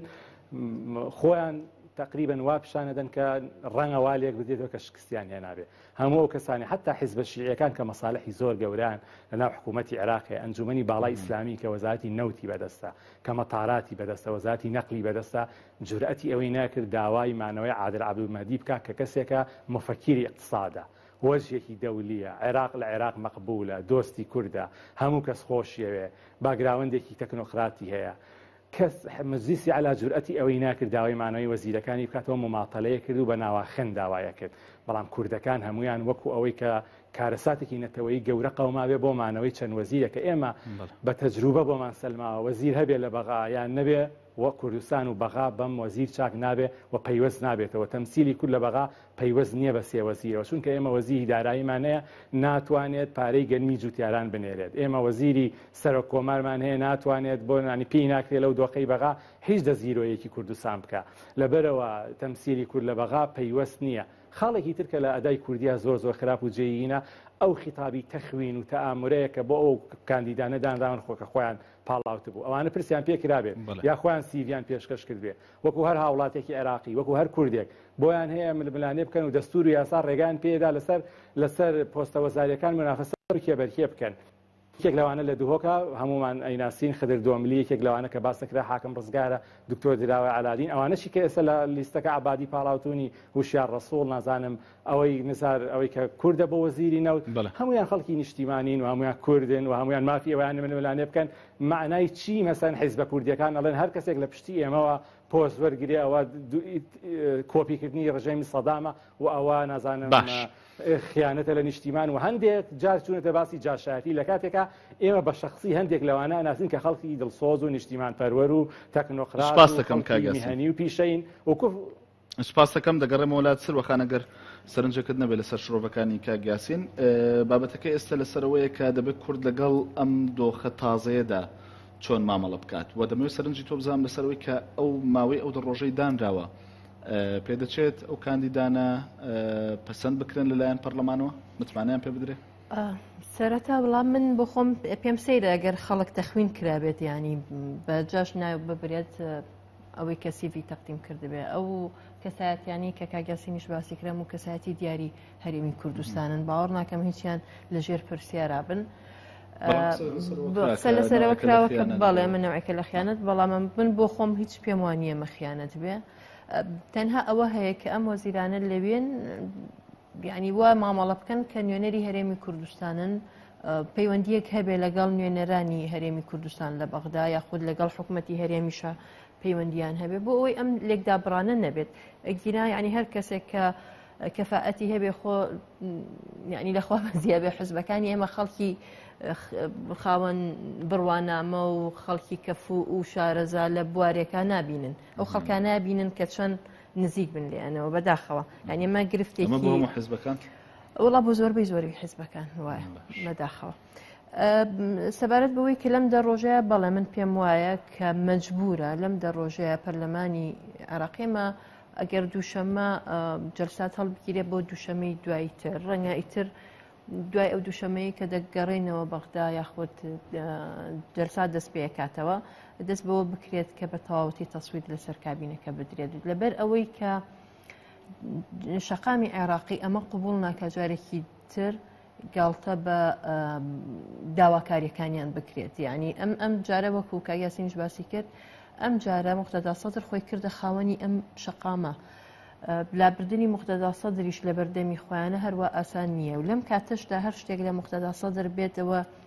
خۆیان تقریبا وا پیشانەدەن کە ڕەنگە والێک بدێتەوە کە شکستیان هێنابێ هەموو ئەو کەسانی حتا حیزبە شیعیەکان کە مەساڵحی زۆر گەوران لەناو حکوومەتی عێراقی ئەنجومەنی باڵای ئیسلامی کە وەزارەتی نەوتی بەدەستە کە مەتاراتی بەدەستە وەزارەتی نەقلی بەدەستە جورئەتی ئەوەی ناکرد داوای مانەوەی عادل عەبدولمەهدی بکات کە کەسێکە مفەکیری اقتصادە وەژێکی دەولیە عێراق لە عێراق مەقبولە دۆستی کووردە هەموو کەس خۆشیەوێ باگراوەندێکی تەکنۆقراتی هەیە کەس مجلیسی علا جورئەتی ئەوەی ناکرد داوای مانەوەی وەزیرەکانی بکاتەوە مماتەلەیە کرد و بە ناواخەن داوایە کرد بەڵام کوردەکان هەمویان وەکو ئەوەی کە کارەساتێکی نەتەوەی گەورە قەوماوێ بۆ مانەوەی چەند وەزیرە کە ئێمە بە تەجروبە بۆمان سەلماوە وەزیر هەبێ لە بەغا یان نەبێ وە کوردستان و بەغا بەم وەزیر چاک نابێ و پەیوەست نابێتەوە تەمسیلی کورد لە بەغا پەیوەست نییە بە سێ وەزیرەوە چونکە ئێمە وەزیری داراییمان هەیە ناتوانێت پارەی گەرمی جوتیاران بنێرێت ئێمە وەزیری سەرۆک کۆمارمان هەیە ناتوانێت بۆ نانی پێی ناکرێت لەو دۆخەی بەغا هیچ دەزیرۆیەکی کوردستان بکە لەبەرەوە تەمسیلی کورد لە بەغا پەیوەست نییە خاڵێکی ترکە لە ئەدای کوردیا زۆر زۆر خراپ و جێیینە ئەو خیتابی تەخوین و تەئامورەیە کە بۆ ئەو کاندیدانە دانراون خۆکە خۆیان پاڵاوت بوو ئەوانە پرسیان پێکرابێت یا خۆیان سیڤیان پێشکەش کردبێ وەکو هەر هاوڵاتێکی عێراقی وەکو هەر کوردێک بۆیان هەیە ململانێ بکەن و دەستور و یاسا ڕێگان پێدا لەسەر لەسەر پۆستە وەزاریەکان منافەسە کێبەرکێ بکەن یەکێک لەوانە لە دووهۆکە هەمومان ئەیناسین خدر دۆملی یەکێک لەوانە کە باسەکرا حاکم ڕزگارە دکتۆر دراوە علادین ئەوانەشی کە ئێستا لە لیستەکە عبادی پاڵاوتونی هوشیار ڕەسوڵ نازانم ئەوەی نزار ئەوەی کە کووردە بۆ وەزیری نەوت هەمویان خەڵکی نیشتیمانین و هەمویان کوردن و هەمویان مافی ئەویان منملانێ بکەن معنای چی مەسەن حیزبە کوردیەکان ئەڵێن هەر کەسێک لە پشتی ئێمەوە پۆست وەرگری ئەوە کۆپیکردنی ڕژەمی سەدامە و ئەوە نازانم خیانەتە لە نیشتیمان و هەندێک جار چوونەتە باسی جاشایەتی لە کاتێکە ئێمە بە شخصی هەندێک لەوانە ناسین کە خەڵکی دڵسۆز و نیشتیمان پەروەر و تەکنۆقرات و میهەنی و پیشەین وەکو سپاس دەکەم دەگەڕێمە وڵات سروەخانەگەر سەرنجەکەت نەبێت لەسەر شرۆڤەکانی کاگیاسین بابەتەکە ئێستا لەسەرەوەیە کە دەبێت کورد لەگەڵ ئەم دۆخە تازەیەدا چۆن مامەڵە بکات و دەمەوێت سەرنجی تۆ بزانم لەسەرەوەی کە ئەو ماوەی ئەو دڕۆژەی دانراوە پێدەچێت ئەو کاندیدانە پەسەند بکرێن لەلایەن پەرلەمانەوە متمانیان پێ بدرێت سەرەتا بڵام من بۆ خۆم پێم سەیرە ئەگەر خەڵک تەخوین کرابێت ینی بە جاش ناو ببرێت ئەوەی کەسیڤی تەقدیم کردبێ ئەو کەسایەتیانی کە کاگیاسینیش باسی کرام و کەسایەتی دیاری هەرێمی کوردستانن باوەڕ ناکەم هیچیان لەژێر پرسیارا بن قسە لەسەرەوە کراوە کە بەڵێ من نەوەیەکە لە خیانەت بەڵام من بۆ خۆم هیچ پێم وانیە مە خیانەت بێ تەنها ئەوە هەیە کە ئەم وەزیرانە لەوێن یعنی وا مامەڵە بکەن کە نوێنەری هەرێمی کوردستانن پەیوەندیەک هەبێ لەگەڵ نوێنەرانی هەرێمی کوردستان لە بەغدا یاخود لەگەڵ حکوومەتی هەرێمیشە پەیوەندیان هەبێ بۆ ئەوەی ئەم لێکدابڕانە نەبێت ئەگینا یعنی هەر کەسێک کە کەفاەتی هەبێ خۆ یعنی لەخوا بەزیابێ حزبەکانی ئێمە خەڵکی خاوەن بڕوانامە و خەڵکی کەفوو و شارەزا لە بوارێکە نابینن ئەو خەڵکە نابینن کە چەند نزیک بن لێنەوە بەداخەوە یعنی ئەمە گرفتێکی حزبەکان وڵا بۆ زۆربەی زۆربی حزبەکان وایە بەداخەوە سەبارەت بەوەی کە لەم دەڕۆژەیە بەڵێ من پێم وایە کە مەجبورە لەم دەڕۆژەیە پەرلەمانی عێراقیمە ئەگەر دووشەمە جەلسات هەڵبگیرێ بۆ دووشەمەی دوای تر ڕەنگە ئیتر دوای ئەو دووشەمەی کە دەگەڕێنەوە بەغدا یاخود جەلسات دەست پێ کاتەوە دەست بەوە بکرێت کە بە تەواوەتی تەسوید لەسەر کابینەکە بدرێت لەبەر ئەوەی کە شەقامی عێراقی ئەمە قبول ناکە جارێکی تر گاڵتە بە داواکاریەکانیان بکرێت یعنی ئەم ئەم جارە وەکو کاگیاسینیش باسی کرد ئەم جارە مقتەدا سەدر خۆی کردە خاوەنی ئەم شەقامە لابردنی مقتەدا سەدریش لە بەردەمی خۆیانە هەروە ئاسان نییە و لەم کاتەشدا هەر شتێک لە مقتەدا سەدر بێتەوە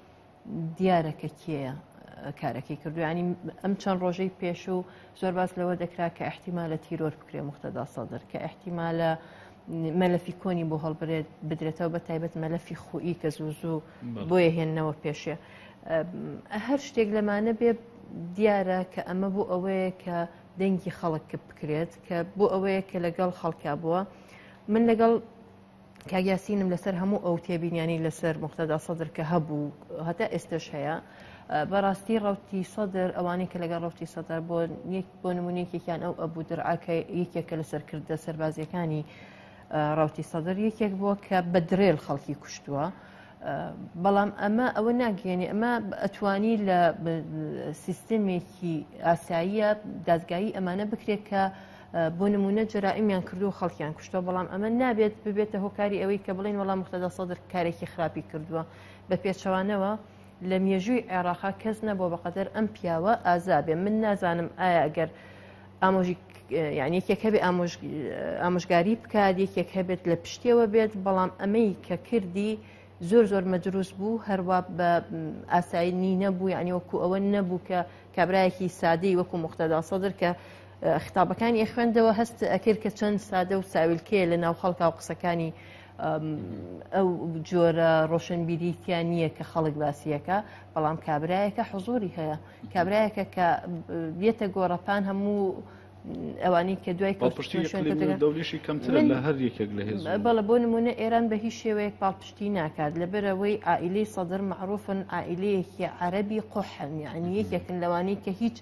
دیارە کە کێیە کارەکەی کردو. ینی ئەم چەند ڕۆژەی پێش و زۆر باس لەوە دەکرا کە احتیمالە تیرۆر بکرێ مختەدا سەدر، کە احتیمالە مەلەفی کۆنی بۆ هەڵبرێت بدرێتەوە بە تایبەت مەلەفی خوئی کە زوو زوو بۆیە هێننەوە پێشێ. هەر شتێک لەمانە بێ دیارە کە ئەمە بۆ ئەوەیە کە دەنگی خەڵک بکرێت، کە بۆ ئەوەیە کە لەگەڵ خەڵکا بووە. من لەگەڵ کاگیاسینم لەسەر هەموو ئەو تێبینیانی لەسەر مختەدا سەدر کە هەبوو هەتا ئێستش هەیە. بەڕاستی ڕوتی سەدر ئەوانەی کە لەگەڵ ڕوتی سەدر بۆ بۆ نمونەیەکێکیان ئەو ئەبوو درعاکە یەکێکە لەسەر کردە سەربازیەکانی ڕوتی سەدر یەکێک بووە کە بە درێل خەڵکی کوشتووە. بەڵام ئەمە ئەوە ناگەێنێ، ئەمە ئەتوانی لە سیستەمێکی ئاساییە دادگایی ئەمانە بکرێت کە بۆ نمونە جەرائیمیان کردو و خەڵکیان کوشتەوە، بەڵام ئەمە نابێت ببێتە هۆکاری ئەوەی کە بڵین وەڵام مختەدا سەدر کارێکی خراپی کردووە. بە پێچەوانەوە لە مێژووی عێراقا کەس نەبوو بەقەدەر ئەم پیاوە ئازابێ. من نازانم ئایا ئەگەر ئامۆژی یعنی یەکێک هەبێ ئامۆژگاری بکات، یەکێک هەبێت لە پشتێوە بێت، بەڵام ئەمەی کە کردی زۆر زۆر مەدروست بوو، هەروە بە ئاساییی نەبوو، یعنی وەکو ئەوە نەبوو کە کابراایەکی سادەی وەکو مختەدا سەدر کە خطابەکانی ئەخوێندەوە هەست ئەکرد کە چەند سادە و ساویلکەیە لە ناو خەڵکا و قسەکانی ئەو جۆرە ڕۆشنبیریتیان نییە کە خەڵک باسیەکە، بەڵام کابراایەکە حزوری هەیە، کابراایەکە کە بێتە گۆڕەپان هەموو ئەوانەی کە دوای دەولیشی کەمتر لە هەر یەکێک لە هێز. بەڵە بۆ نمونە ئێران بە هیچ شێوەیەک پاڵپشتی ناکات لەبەرەوەی عائیلەی سەدر معروفن عائیلەیەکی عەرەبی قوحن، یعنی یەکێکن لەوانەی کە هیچ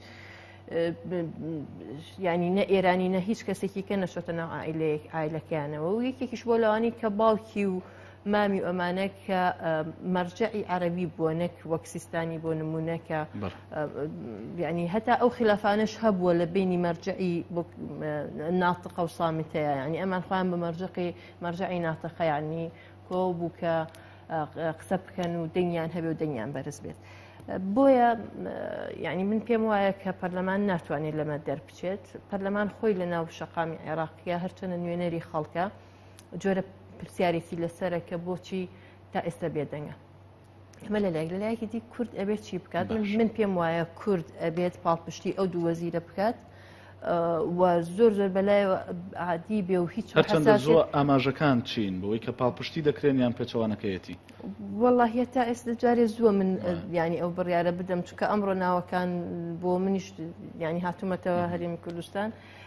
ینی نە ئێرانی نە هیچ کەسێکی کە نەشۆتە ناو عائیلەکەیانەوە، و یەکێکیش بۆ لەوانی کە باوکی و مامی و ئەمانە کە مەرجعی عەرەبی بووە نەک وەک سیستانی بۆ نمونە کە ینی هەتا ئەو خلافانش هەبووە لە بینی مەرجعی ناتقە و سامتەیە، ینی ئەمان خۆیان بە مەرجقی مەرجعی ناتقە ینی کۆ بوو کە قسە بکەن و دەنگیان هەبێ و دەنگیان بەرز بێت. بۆیە ینی من پێم وایە کە پەرلەمان ناتوانێت لەمە دەربچێت. پەرلەمان خۆی لە ناو شەقامی عێراقیە هەرچەنە نوێنەری خەڵکە جۆرە پرسیارێکی لەسەرە کە بۆچی تا ئێستا بێدەنگە. ئەمە لەلایەک لەلایەکی دی کورد ئەبێت چی بکات؟ من پێم وایە کورد ئەبێت پاڵپشتی ئەو دوو وەزیرە بکات و زۆر زۆر بەلای عادی بێ و هیچ هەرچەندە زۆر ئاماژەکان چین بۆی کە پاڵپشتی دەکرێن یان پێچەوانەکەیەتی. وەڵڵاهی تا ئێستا جارێ زووە من ینی ئەو بڕیارە بدەم، چونکە ئەمڕۆ ناوەکان بۆ منیش ینی هاتوومەتەوە هەرێمی کوردستان،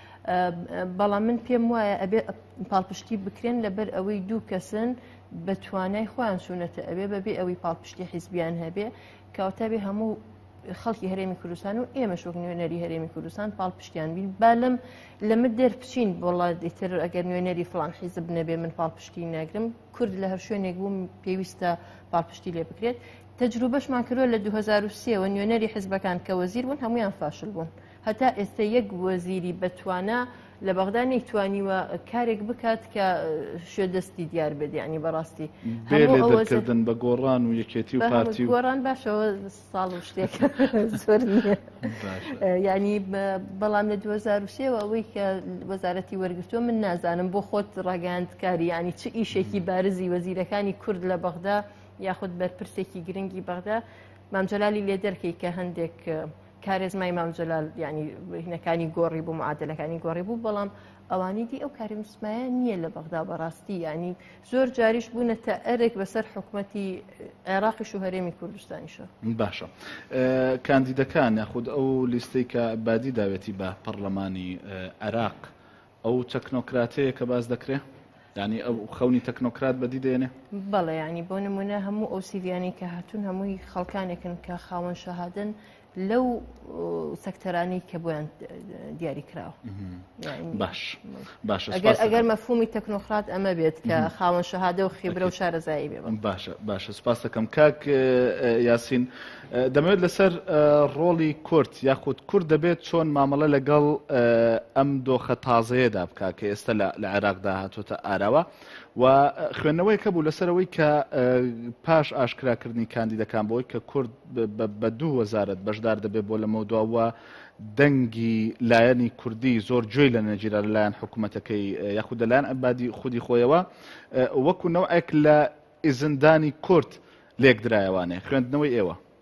بەڵام من پێم وایە ئەبێ پاڵپشتی بکرێن لەبەر ئەوەی دوو کەسن بە توانای خۆیان چوونەتە ئەبێ بەبێ ئەوەی پاڵپشتی حیزبیان هەبێ کەواتە بێ هەموو خەڵکی هەرێمی کوردستان و ئێمە شوک نوێنەری هەرێمی کوردستان پاڵپشتیان بین. با لەم لەمە دەرپچین بۆڵا ئیتر ئەگەر نوێنەری فڵان حیزب نەبێ من پاڵپشتی ناگرم، کورد لە هەر شوێنێک بووم پێویستە پاڵپشتی لێ بکرێت. تەجروبەشمان کردووە لە دوو هەزار و سێەوە نوێنەری حیزبەکان کە وەزیر بوون هەمویان فاشل بوون، هەتا ئێستا یەک وەزیری بەتوانە لە بەغدا نەیتوانیوە کارێک بکات کە شێدەستی دیار بێت، یعنی بەڕاستی بێلێدەرکردن بە گۆڕان و یەکێتی و پارتی و گۆڕان باشەوە ساڵ و شتێک زۆر نییە. ینی بەڵام لە دوو هەزار و سێەوە ئەوەی کە وەزارەتی وەرگرتووە من نازانم بۆ خۆت ڕاگەاندکاری ینی چ ئیشێکی بارزی وەزیرەکانی کورد لە بەغدا یاخود بەرپرسێکی گرنگی بەغدا مامجەلالی لێ دەرکەی کە هەندێک کارێزمای مامجەلال ینی هینەکانی گۆڕی بوو معادلەکانی گۆڕی بوو، بەڵام ئەوانی دی ئەو کارێزمایە نییە لە بەغدا بەڕاستی، ینی زۆر جاریش بوونەتە ئەرێک بەسەر حکوومەتی عێراقیش و هەرێمی کوردستانیشە. باشە کاندیدەکان یاخود ئەو لیستەی کە بادی داوێتی بە پەرلەمانی عێراق ئەو تەکنۆکراتەیە کە باز دەکرێت، ینی ئەو خەونی تەکنۆکرات بەدی دێنێ؟ بەڵێ، ینی بۆ نمونە هەموو ئەو سیڤیانی کە هاتوون هەمووی خەڵکانێکن کە خاوەن شەهادن لەو سەکتەرانی کە بۆیان دیاری کراوە. باش باش ئەگەر مەفهومی تەکنۆکرات ئەمە بێت کە خاوەن شەهادە و خیبرە و شارەزایی بێ. باشە باشە سپاس دەکەم کاک یاسین. دەمەوێت لەسەر ڕۆڵی کورد یاخود کورد دەبێت چۆن مامەڵە لەگەڵ ئەم دۆخە تازەیەدا بکات کە ئێستا لە عێراقدا هاتوۆتە ئاراوە و خوێندنەوەی کە بوو لەسەرەوەی کە پاش ئاشکراکردنی کاندیدەکان بۆی کە کورد بە دوو وەزارەت بەشدار دەبێت بۆ لەمە دواوە دەنگی لایەنی کوردی زۆر گوێی لە نەجیرە لەلایەن حکوومەتەکەی یاخود لەلایەن ئەبادی خودی خۆیەوە وەکو نەوعێک لە ئیزندانی کورد لێک درایەوانێ خوێندنەوەی ئێوە.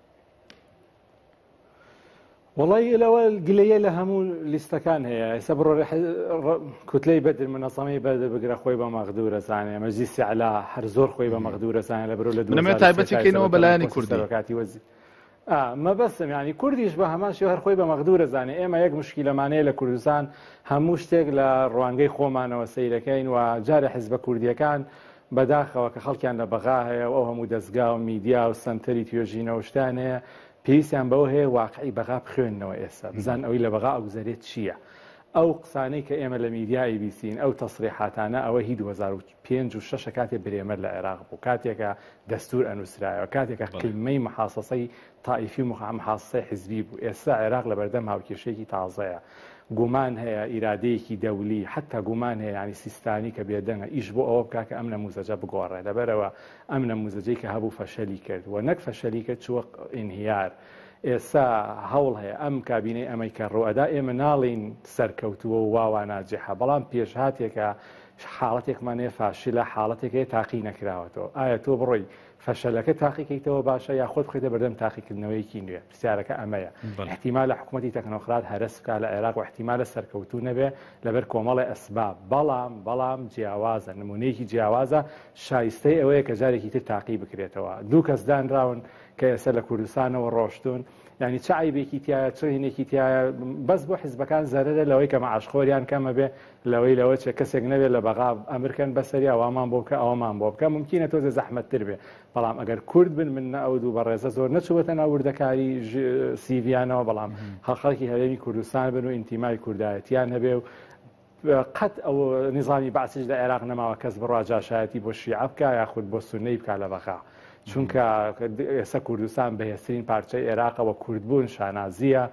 والله الأول قلية لهمو لستكان هي سبر كتلي بدر منظمة بدر بقرا خويبة مقدورة ثانية مجلس على حرزور خويبة مقدورة ثانية لبرو لدو من ما تعبتي كينو بلاني كردي وزي آه ما بس يعني كردي يشبه همان شو هر خويبة مقدورة ثانية إما يك مشكلة معنية لكردستان هموش تيج لروانجي خومانا وسيلكين وجاري حزب كردية كان بداخل وكخلكان لبغاها أو هم دزقا وميديا وسنتري تيوجينا وشتانه پێویستیان بەوە هەیە واقعی بەغا بخوێننەوە ئێستا بزان ئەوەی لە بەغا ئەگوزارێت چییە ئەو قسانەی کە ئێمە لە میدیایی بیسین ئەو تەسریحاتانە ئەوە هی دوو هەزار و پێنج و شەش کاتێک برێمەر لە عێراق بوو کاتێکە دەستور ئەنووسرایەوە کاتێکە کلمەی محاسەسەی تائیفی و محاسەسەی حیزبی بوو ئێستا عێراق لە بەردەم هاوکێشەیەکی تازەیە گومان هەیە ئیرادەیەکی دەولی حتا گومان هەیە ینی سیستانی کە بێدەنگە ئیش بۆ ئەوە بکا کە ئەم نەموزەجە بگۆڕێ لەبەرەوە ئەم نەموزەجەی کە هەبوو فەشەلی کرد و نەک فەشەلی کرد چوە ئینهیار ئێستا هەوڵ هەیە ئەم کابینەی ئەمەی کە ڕوئەدا ئێمە ناڵین سەرکەوتووە و واوا ناجێحە بەڵام پێشهاتێکە حاڵەتێکمانەیە فاشلە حاڵەتێکی تاقی نەکراوەتەوە ئایا تۆ بڕۆی فەشەلەکە تاقیکەیتەوە باشە یا خۆت بخیتە بەردەم تاقیکردنەوەیکی نوێ پرسیارەکە ئەمەیە احتیمال لە حکوومەتی تەکنۆکرات هەرس بکات لە عێراق و احتیمال لە سەرکەوتوو نەبێ لەبەر کۆمەڵی ئەسباب بەڵام بەڵام جیاوازە نمونەیەکی جیاوازە شایستەی ئەوەیە کە جارێکی تر تاقی بکرێتەوە دوو کەس دانراون کە ئێستا لە کوردستانەوە ڕۆشتون ینی چ عیبێکی تایە چ هینێکی تایە بەس بۆ حیزبەکان زەرەرە لەوەی کە مەعاشخۆریان کەمە بێ لەوەی لەوە چێ کەسێک نەبێت لە بەغا ئەمریکن بەسەری ئەوامان بۆ بکە ئەوەمان بۆ بکە ممکنە تۆزە زەحمەتتر بێ بەڵام ئەگەر کورد بن من ئەو دوو بەڕێزە زۆر نەچوەتە ناوردەکاری سیڤیانەوە بەڵام هەڵخەڵکی هەرێمی کوردستان بن و ئینتیمای کوردایەتیان هەبێ و قەت ئەو نظامی بەعسیش لە عێراق نەماوە کەس بڕوا جاشایەتی بۆ شیعە بکە یاخود بۆ سونەی بکە لە بەغا چونکە ئێستا کوردستان بەهێزترین پارچەی عێراقەوە کوردبوون شانازیە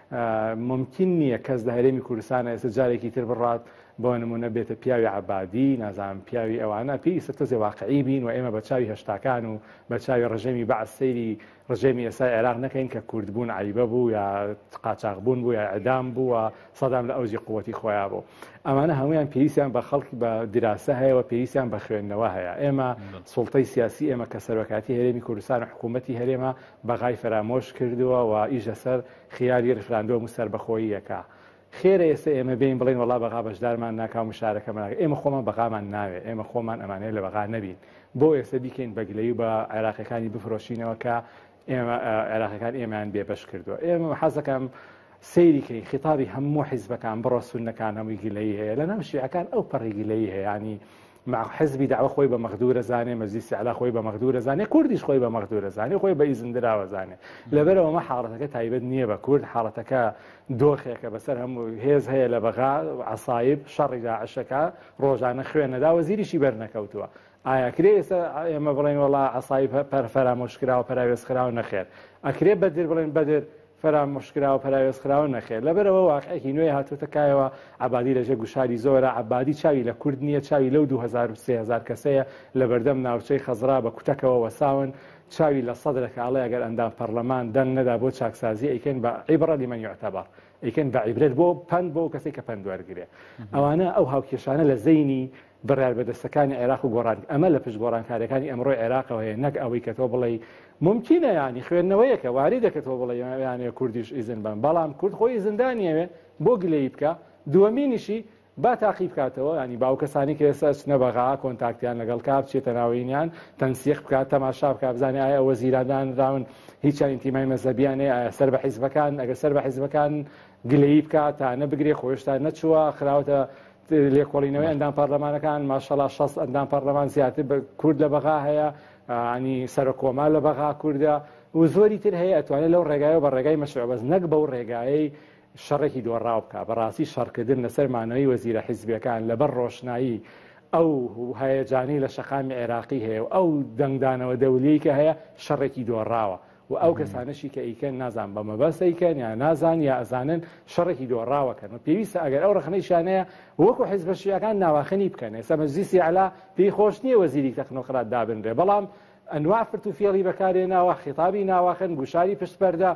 ممکن نییە کەس لە هەرێمی کوردستان ئێستا جارێکی تر بڕات بۆ نمونە بێتە پیاوی عەبادی نازانم پیاوی ئەوانە پێویستە تۆزێ واقعی بین و ئێمە بە چاوی هەشتاکان و بە چاوی ڕژێمی بەعس سەیری ڕژێمی ئێستا عێراق نەکەین کە کوردبوون عیبە بوو یا قاچاقبوون بوو یا ئەدام بوو و سەدام لە ئەوجی قووەتی خۆیان بوو ئەمانە هەمویان پێویستیان بە خەڵکی بە دیراسە هەیە و پێویستیان بە خوێندنەوە هەیە ئێمە سوڵتەی سیاسی ئێمە کە سەرۆکاتی هەرێمی کوردستان و حکوومەتی هەرێمە بەغای فەرامۆش کردووە و ئیش لەسەر خیاری ڕفراندۆم و سەربەخۆییەکە خێرە ئێستا ئێمە بین بڵین وڵا بەغا بەشدارمان ناکا و مشارەکەمان ئێمە خۆمان بەغامان ناوێ ئێمە خۆمان ئەمانەیە لە بەغا نەبین بۆ ئێستا بیکەین بەگلەی و بە عێراقیەکانی بفرۆشینەوە کە ئێمە عێراقیەکان ئێمەیان بێبەش کردووە ئێمە حەزەکەم سەیریکەی خیتابی هەموو حیزبەکان بڕۆ سونەکان هەمووی گلەی هەیە لە ناو شیعەکان ئەو پەڕی گلەی هەیە ینی مع حزبی دعوە خۆی بە مەغدورە زانێ مەجلیسی عەلا خۆی بە مەغدورە زانێ کوردیش خۆی بە مەغدورە زانێ خۆی بە ئیزندراوە زانێ لەبەرەوە مە حاڵەتەکە تایبەت نییە بە کورد حاڵەتەکە دۆخێکە بەسەر هەموو هێز هەیە لە بەغا عەسایب شەڕی داعشەکە ڕۆژانە خوێنەدا وەزیریشی بەرنەکەوتووە ئایا کرێ ئێستا ئێمە بڵێن وەڵا عەسایب پەرفەرامۆشکراوە پەراوێزخراوە نەخێر ئەکرێ بەدر بڵێن بەدر فەرامۆشکراوە پەراوێزخراوە نەخێر لەبەرەوە واقعێکی نوێی هاتووەتە کایەوە عەبادی لەژێ گوشاری زۆرە عەبادی چاوی لە کورد نییە چاوی لەو دوو هەزار و سێ هەزار کەسەیە لە بەردەم ناوچەی خەزرا بە کوتەکەوە وەساون چاوی لە سەدرەکە ئەڵێ ئەگەر ئەندام پەرلەمان دەنگ نەدا بۆ چاکسازی ئەیکەن بە عیبرە لمن یعتەبەر ئەیکەن بە عیبرەت بۆ پند بۆ کەسێک کە پند وەرگرێ ئەوانە ئەو هاوکێشانە لە زەینی بەڕیاربەدەستەکانی عێراق و گۆڕان ئەمە لە پشت گۆڕانکاریەکانی ئەمڕۆی عێراقەوە هەیە نەک ئەوەی کە تۆ بڵێ ممکنە ینی خوێندنەوەیەکە واری دەکەتەوە بڵێ یانێ کوردیش ئیزن بن بەڵام کورد خۆی زندانیەوێ بۆ گلەی بکە دووەمینیشی با تاقی بکاتەوە ینی باو کەسانی کە ئێستا چنە بەغا کۆنتاکتیان لەگەڵ کا بچێتە ناوینیان تەنسیق بکات تەماشا بکات بزانێ ئایا ئەوە زیرادانراون هیچیان ئینتیمای مەزەبیانێ ئایا سەر بە حیزبەکان ئەگەر سەر بە حیزبەکان گلەیی بکات تا نەبگرێ خۆشتا نەچووە خراوەتە لێکۆڵینەوەی ئەندام پەرلەمانەکان ماشەڵا شەست ئەندام پەرلەمان زیاتر بە کورد لە بەغا هەیە ینی سەرۆکۆمال لە بەغا کووردە و زۆری تر هەیە ئەتوانێت لەو ڕێگایەوە بە ڕێگای مەشروع بەس نەک بەو ڕێگایەی شەڕێکی دۆڕاو بکە بەڕاستی شەڕکردن لەسەر مانەوەی وەزیرە حیزبیەکان لەبەر ڕۆشنایی ئەو هەیەجانی لە شەقامی عێراقی هەیە و ئەو دەنگدانەوە دەولیەی کە هەیە شەڕێکی دۆڕاوە و ئەو کەسانەشی کە ئیکەن نازان بە مەبەستەیکەن یا نازان یا ئەزانن شەڕێکی دۆڕاوەکەن و پێویستە ئەگەر ئەو ڕخنەیشانەیە وەکو حیزبە شیعەکان ناواخەنی بکەن ئێستا مەجلیسی عەلا پێی خۆش نییە وەزیری تەکنۆکرات دابنرێ بەڵام ئەنواع فرت و فێڵی بەکارهێناوە خیتابی ناواخەن گوشاری پشتپەردە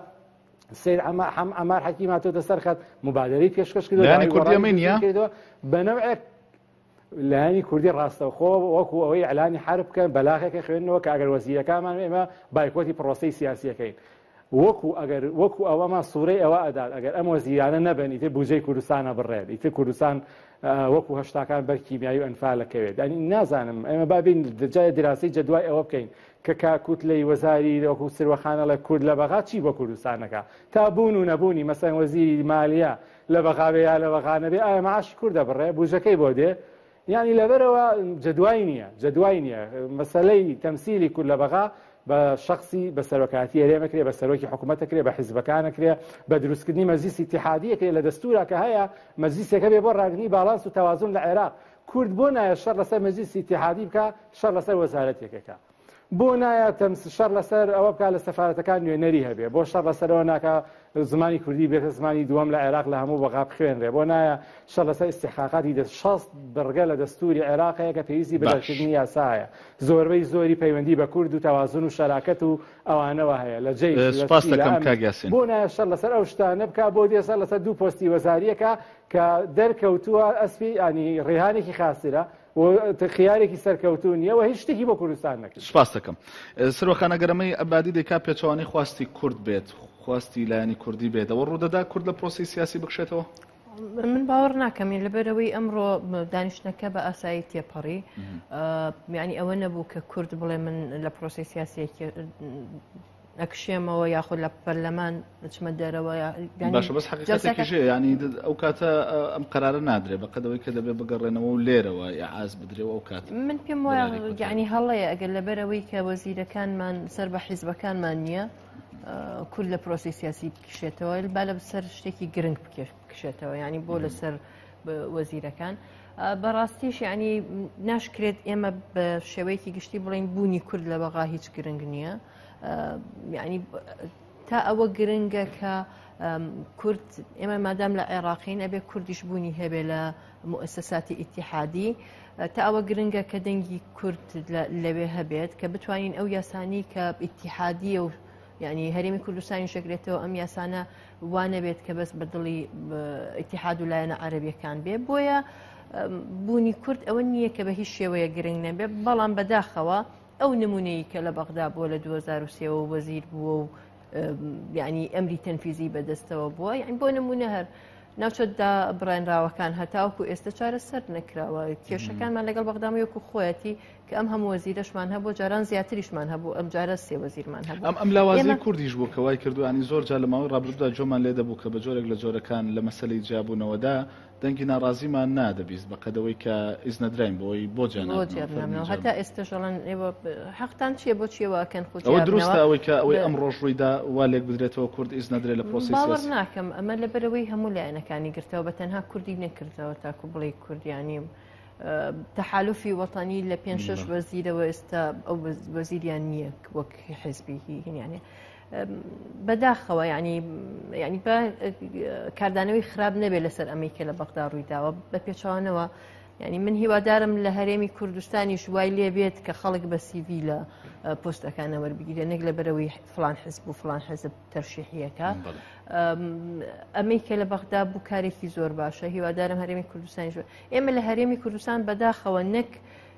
سیر عەمار حەکیم هاتۆتە سەر خەت مبادرەی پێشکەش کردووە بەنەوعێک لایانی کوردی ڕاستەوخۆ وەکو ئەوەی ئەعلانی حرب بکەن بەلاغێکە خوێندنەوە کە ئەگەر وەزیرەکانمان ئێمە بایکۆتی پرۆسەی سیاسیەکەین وەکو ئەگەر وەکو ئەوەمە سوورەی ئەوە ئەدات ئەگەر ئەم وەزیرانە نەبن ئیتر بودجەی کوردستانە بڕێت ئیتر کوردستان وەکو هەشتاکان بەرکیمیایی و ئەنفالەکەوێت ئەنی نازانم ئێمە بابین دەجای دراسی جەدوای ئەوە بکەین کە کاکوت لەی وەزاری وەکو سروەخانە لە کورد لە بەغا چی بۆ کوردستانەکە تا بوون و نەبوونی مەسەن وەزیری مالیە لە بەغاابێ یا لە بەغانەبێ ئایا مەعاشی کوردە بڕێ بوجەکەی بۆ دێ یعنی لەبەرەوە جدوای نییە جدوای نییە مەسلەی تەمسیلی کورد لە بەغا بە شخصی بە سەرۆکاتی هەرێمەکرێ بە سەرۆکی حکوومەتەکرێ بە حیزبەکانەکرێ بە دروستکردنی مەجلیسی اتحادیەکرێ لە دەستورا کە هەیە مەجلیسێکە بێ بۆ ڕاگرنی باڵانس و تەوازن لە عێراق کورد بۆ نایە شەڕ لەسەر مەجلیسی اتحادی بکە شەڕ لەسەر وەزارەتێکەکە بۆ نایە تەمس شەڕ لەسەر ئەوە بکە لە سەفارەتەکان نوێنەری هەبێ بۆ شەڕ لەسەرەوە ناکە زمانی کوردی بێتە زمانی دووەم لە عێراق لە هەموو بەغا بخوێنرێ بۆ نایە شەڕ لەسەر استحقاقاتی دەست شەست بڕگە لە دەستوری عێراقەیە کە پێویستی بەدەستکردنی یاسایە زۆربەی زۆری پەیوەندی بە کورد و تەوازن و شەراکەت و ئەوانەوە هەیە لە جێی بۆ نایە شەڕ لەسەر ئەو شتانە بکە بۆ دێسە لەسەر دوو پۆستی وەزاریەکە کە دەرکەوتووە ئەسپی ئانی ڕێهانێکی خاسرە خیارێکی سەرکەوتو نیەوە هیچ شتێکی بۆ کوردستان نەکرد. سپاس دەکەم. سروەخانە گەرەمەی ئەبادی دەکا پێچەوانەی خواستی کورد بێت خواستی لایەنی کوردی بێت ئەوە ڕوودەدا کورد لە پرۆسی سیاسی بکشێتەوە؟ من باوەڕ ناکەم لەبەرەوەی ئەمڕۆ دانیشتەکە بە ئاسایی تێپەڕی یعنی ئەوە نەبوو کە کورد بڵێ من لە پرۆسی سیاسیەکی ئەکشێمەوە یاخود لە پەرلەمان بچمە دەرەوە باشە بەس حقیقەتێکی ژێ ینی ئەو کاتە ئەم قەرارە نادرێ بە قەدەوەی کە دەبێت بگەڕێنەوە و لێرەوە ئیعاز بدرێەوە ئەو کات من پێم وایە یعنی هەڵەیە ئەگەر لەبەرەوەی کە وەزیرەکانمان سەر بە حیزبەکانمان نییە کورد لە پرۆسی سیاسی بکشێتەوە با لە سەر شتێکی گرنگ بکشێتەوە ینی بۆ لەسەر وەزیرەکان بەڕاستیش ینی ناشکرێت ئێمە بە شێوەیەکی گشتی بڵین بوونی کورد لە بەغا هیچ گرنگ نییە یعنی تا ئەوە گرنگە کە کورد ئێمە مادام لە عێراقین ئەبێ کوردیش بوونی هەبێ لە مؤسساتی ئیتیحادی تا ئەوە گرنگە کە دەنگی کورد لەوێ هەبێت کە بتوانین ئەو یاسانی کە ئیتیحادیە و یعنی هەرێمی کوردستانی شەکرێتەوە ئەم یاسانە وانەبێت کە بەس بەدڵی ئیتیحاد و لایەنە عەرەبیەکان بێ بۆیە بوونی کورد ئەوە نییە کە بە هیچ شێوەیە گرنگ نەبێ بەڵام بەداخەوە ئەو نمونەی کە لە بەغدا بۆ لە دوو هەزار و سێ وەزیر بووە و یعنی ئەمری تەنفیزی بەدەستەوە بووە یعنی بۆ نمونە هەر ناوچەتدا بڕێنراوەکان هەتاوەکو ئێستا چارە سەر نەکراوە کێشەکانمان لەگەڵ بەغدامەوەکو خۆەتی کە ئەم هەموو وەزیرەشمان هەبوو جاران زیاتریشمان هەبوو ئەم جارە سێ وەزیرمان هەبوو ئەم ئەم لاوازی کوردیش بوو کەوای کردوانی زۆر جا لە ماوەی ڕابردوودا جۆمان لێ دەبوو کە بە جۆرێک لە جۆرەکان لە مەسەلەی جیابوونەوەدا دەنگی ناڕازیمان نادەبیست بە قەدەوەی کە ئیزنەدراین بۆی بۆ جیانامەوە هەتا ئێستاژەڵەن ئێوە حەقتان چییە بۆ چیەوەکەن خۆ ئەوە دروستە ئەوەی کە ئەوەی ئەم ڕۆژ ڕوویدا وا لێک بدرێتەوە کورد ئیزنەدرێت لە پرۆسی سیاسی باوەڕ ناکەم ئەمە لەبەرەوەی هەموو لایەنەکانی گرتەوە بە تەنها کوردی نەکردەوە تاکو بڵێ کوردیانی تەحالوفی وەتانی لە پێنج شەش وەزیرەوە ئێستا ئەو وەزیریان نییە وەک حیزبی هینیانێ بەداخەوە ینی ینی بە کاردانەوەی خراپ نەبێت لەسەر ئەمریکا لە بەغدا ڕوویداوە بە پێچوانەوە ینی من هیوادارم لە هەرێمی کوردستانیش وای لێ بێت کە خەڵک بە سیڤی لە پۆستەکانە وەربگیرێ نەک لە بەرەوەی فلان حزب و فلان حزب تەرشیحیەکە ئەمریکا لە بەغدا بوو کارێکی زۆر باشە هیوادارم هەرێمی کوردستانیش ئێمە لە هەرێمی کوردستان بەداخەوە نەک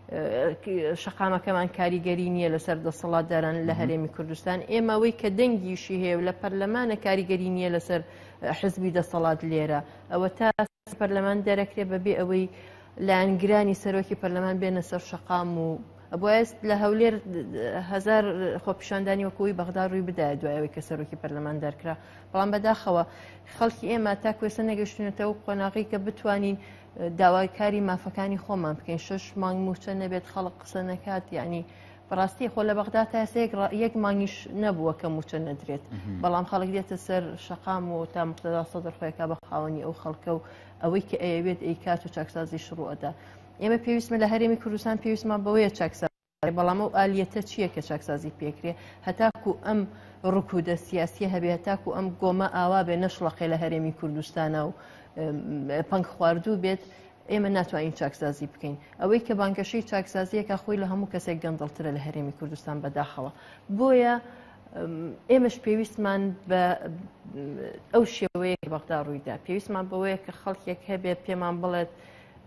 شەقامەکەمان کاریگەری نییە لەسەر دەسەڵاتداران لە هەرێمی کوردستان ئێمەوەی کە دەنگیشی هەیە لە پەرلەمانە کاریگەری نییە لەسەر حزبی دەسەڵات لێرە ئەوە تا پەرلەمان دەرەکرێ بەبێ ئەوەی لایەنگرانی سەرۆکی پەرلەمان بێنە سەر شەقام و ئەبست لە هەولێر هەزار خۆپیشاندانی وەکوی بەغدا ڕووی بدایە دوایەوەی کە سەرۆکی پەرلەمان دەرکرا بەڵام بەداخەوە خەڵکی ئێمە تا کوێسە نەگەشتونێتەوە قۆناغی کە بتوانین داوای کاری مافەکانی خۆمان بکەین شش مانگ موچە نەبێت خەڵک قسە نەکات یعنی بەڕاستی خۆ لە بەغدا تا یەک مانگیش نەبووە کە موچە نەدرێت بەڵام خەڵک دێتە سەر شەقام و تا مقتەدا سەدر خۆیەکە بە خاوەنی ئەو خەڵکە و ئەوەی کە ئەیەوێت ئەیکات و چاکسازی شڕوەدا ئێمە پێویستمە لە هەرێمی کوردستان پێویستمان بەوەیە چاکسازی بەڵام ئەو ئالیەتە چییە کە چاکسازی پێکرێ هەتاکو ئەم ڕکودە سیاسیە هەبێ هەتاکو ئەم گۆمە ئاوا بێ نەشڵەقێ لە هەرێمی کوردستانە و پەنگ خواردوو بێت ئێمە ناتوانین چاکسازی بکەین ئەوەی کە بانکەشەی چاکسازیەکە خۆی لە هەموو کەسێک گەندڵترە لە هەرێمی کوردستان بەداخەوە بۆیە ئێمەش پێویستمان بە ئەو شێوەیە بەغدا ڕوویدا پێویستمان بەوەیە کە خەڵکێک هەبێت پێمان بڵێت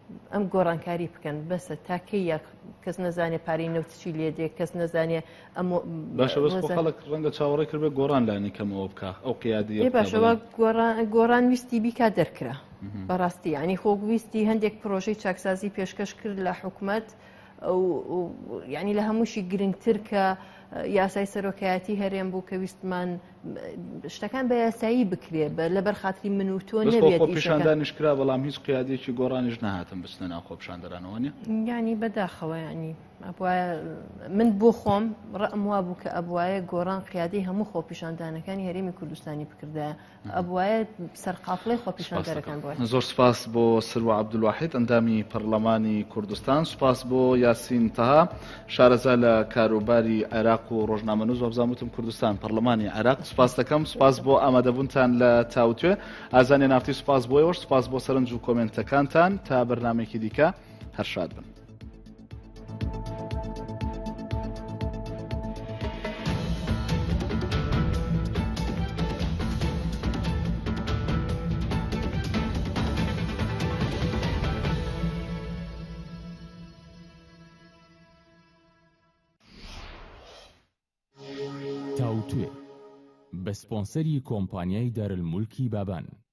ئەم گۆڕانکاری بکەن بەسە تاکەیە کەس نەزانێ پارەی نەوتچی لێدێ کەس نەزانێ ئەم باشە بەس بۆ خەڵک ڕەنگە چاوەڕێ کرد بێ گۆڕان لانی کەمەوە بکە ئەو قیادی باشەوە گۆڕان ویستی بیکا دەرکرا بەڕاستی ینی خۆگویستی هەندێک پرۆژەی چاکسازی پێشکەش کرد لە حکوومەت ینی لە هەمووشی گرنگتر کە یاسای سەرۆکایەتی هەرێم بوو کە ویستمان شتەکان بە یاسایی بکرێ لەبەر خاتری من و تۆ نەبێت پیشاندانیشکرا بەڵام هیچ قیادێکی گۆڕانیش نهاتم بستنە ناو خۆپیشاندەرانەوە نیە ینی بەداخەوە ینی من بۆ خۆم ڕەم وا بوو کە ئەبواایە گۆڕان قیادی هەموو خۆپیشاندانەکانی هەرێمی کوردستانی بکردایە ئەبواایە سەرقافڵی خۆپیشاندەرەکان بووە. زۆر سپاس بۆ سروە عەبدولواحید ئەندامی پەرلەمانی کوردستان، سپاس بۆ یاسین تەها شارەزا لە کاروباری عێراق و ڕۆژنامەنووس وەبزانوتم کوردستان پەرلەمانی عێراق. سپاس دەکەم، سپاس بۆ ئامادەبوونتان لە تاوتوێ ئازانێ نافتی، سپاس بۆیەوەش، سپاس بۆ سەرنج و کۆمنتەکانتان. تا بەرنامێکی دیکە هەر شاد بن. تاوتوێ بە سپۆنسەری کۆمپانیای دارالمولکی بابان.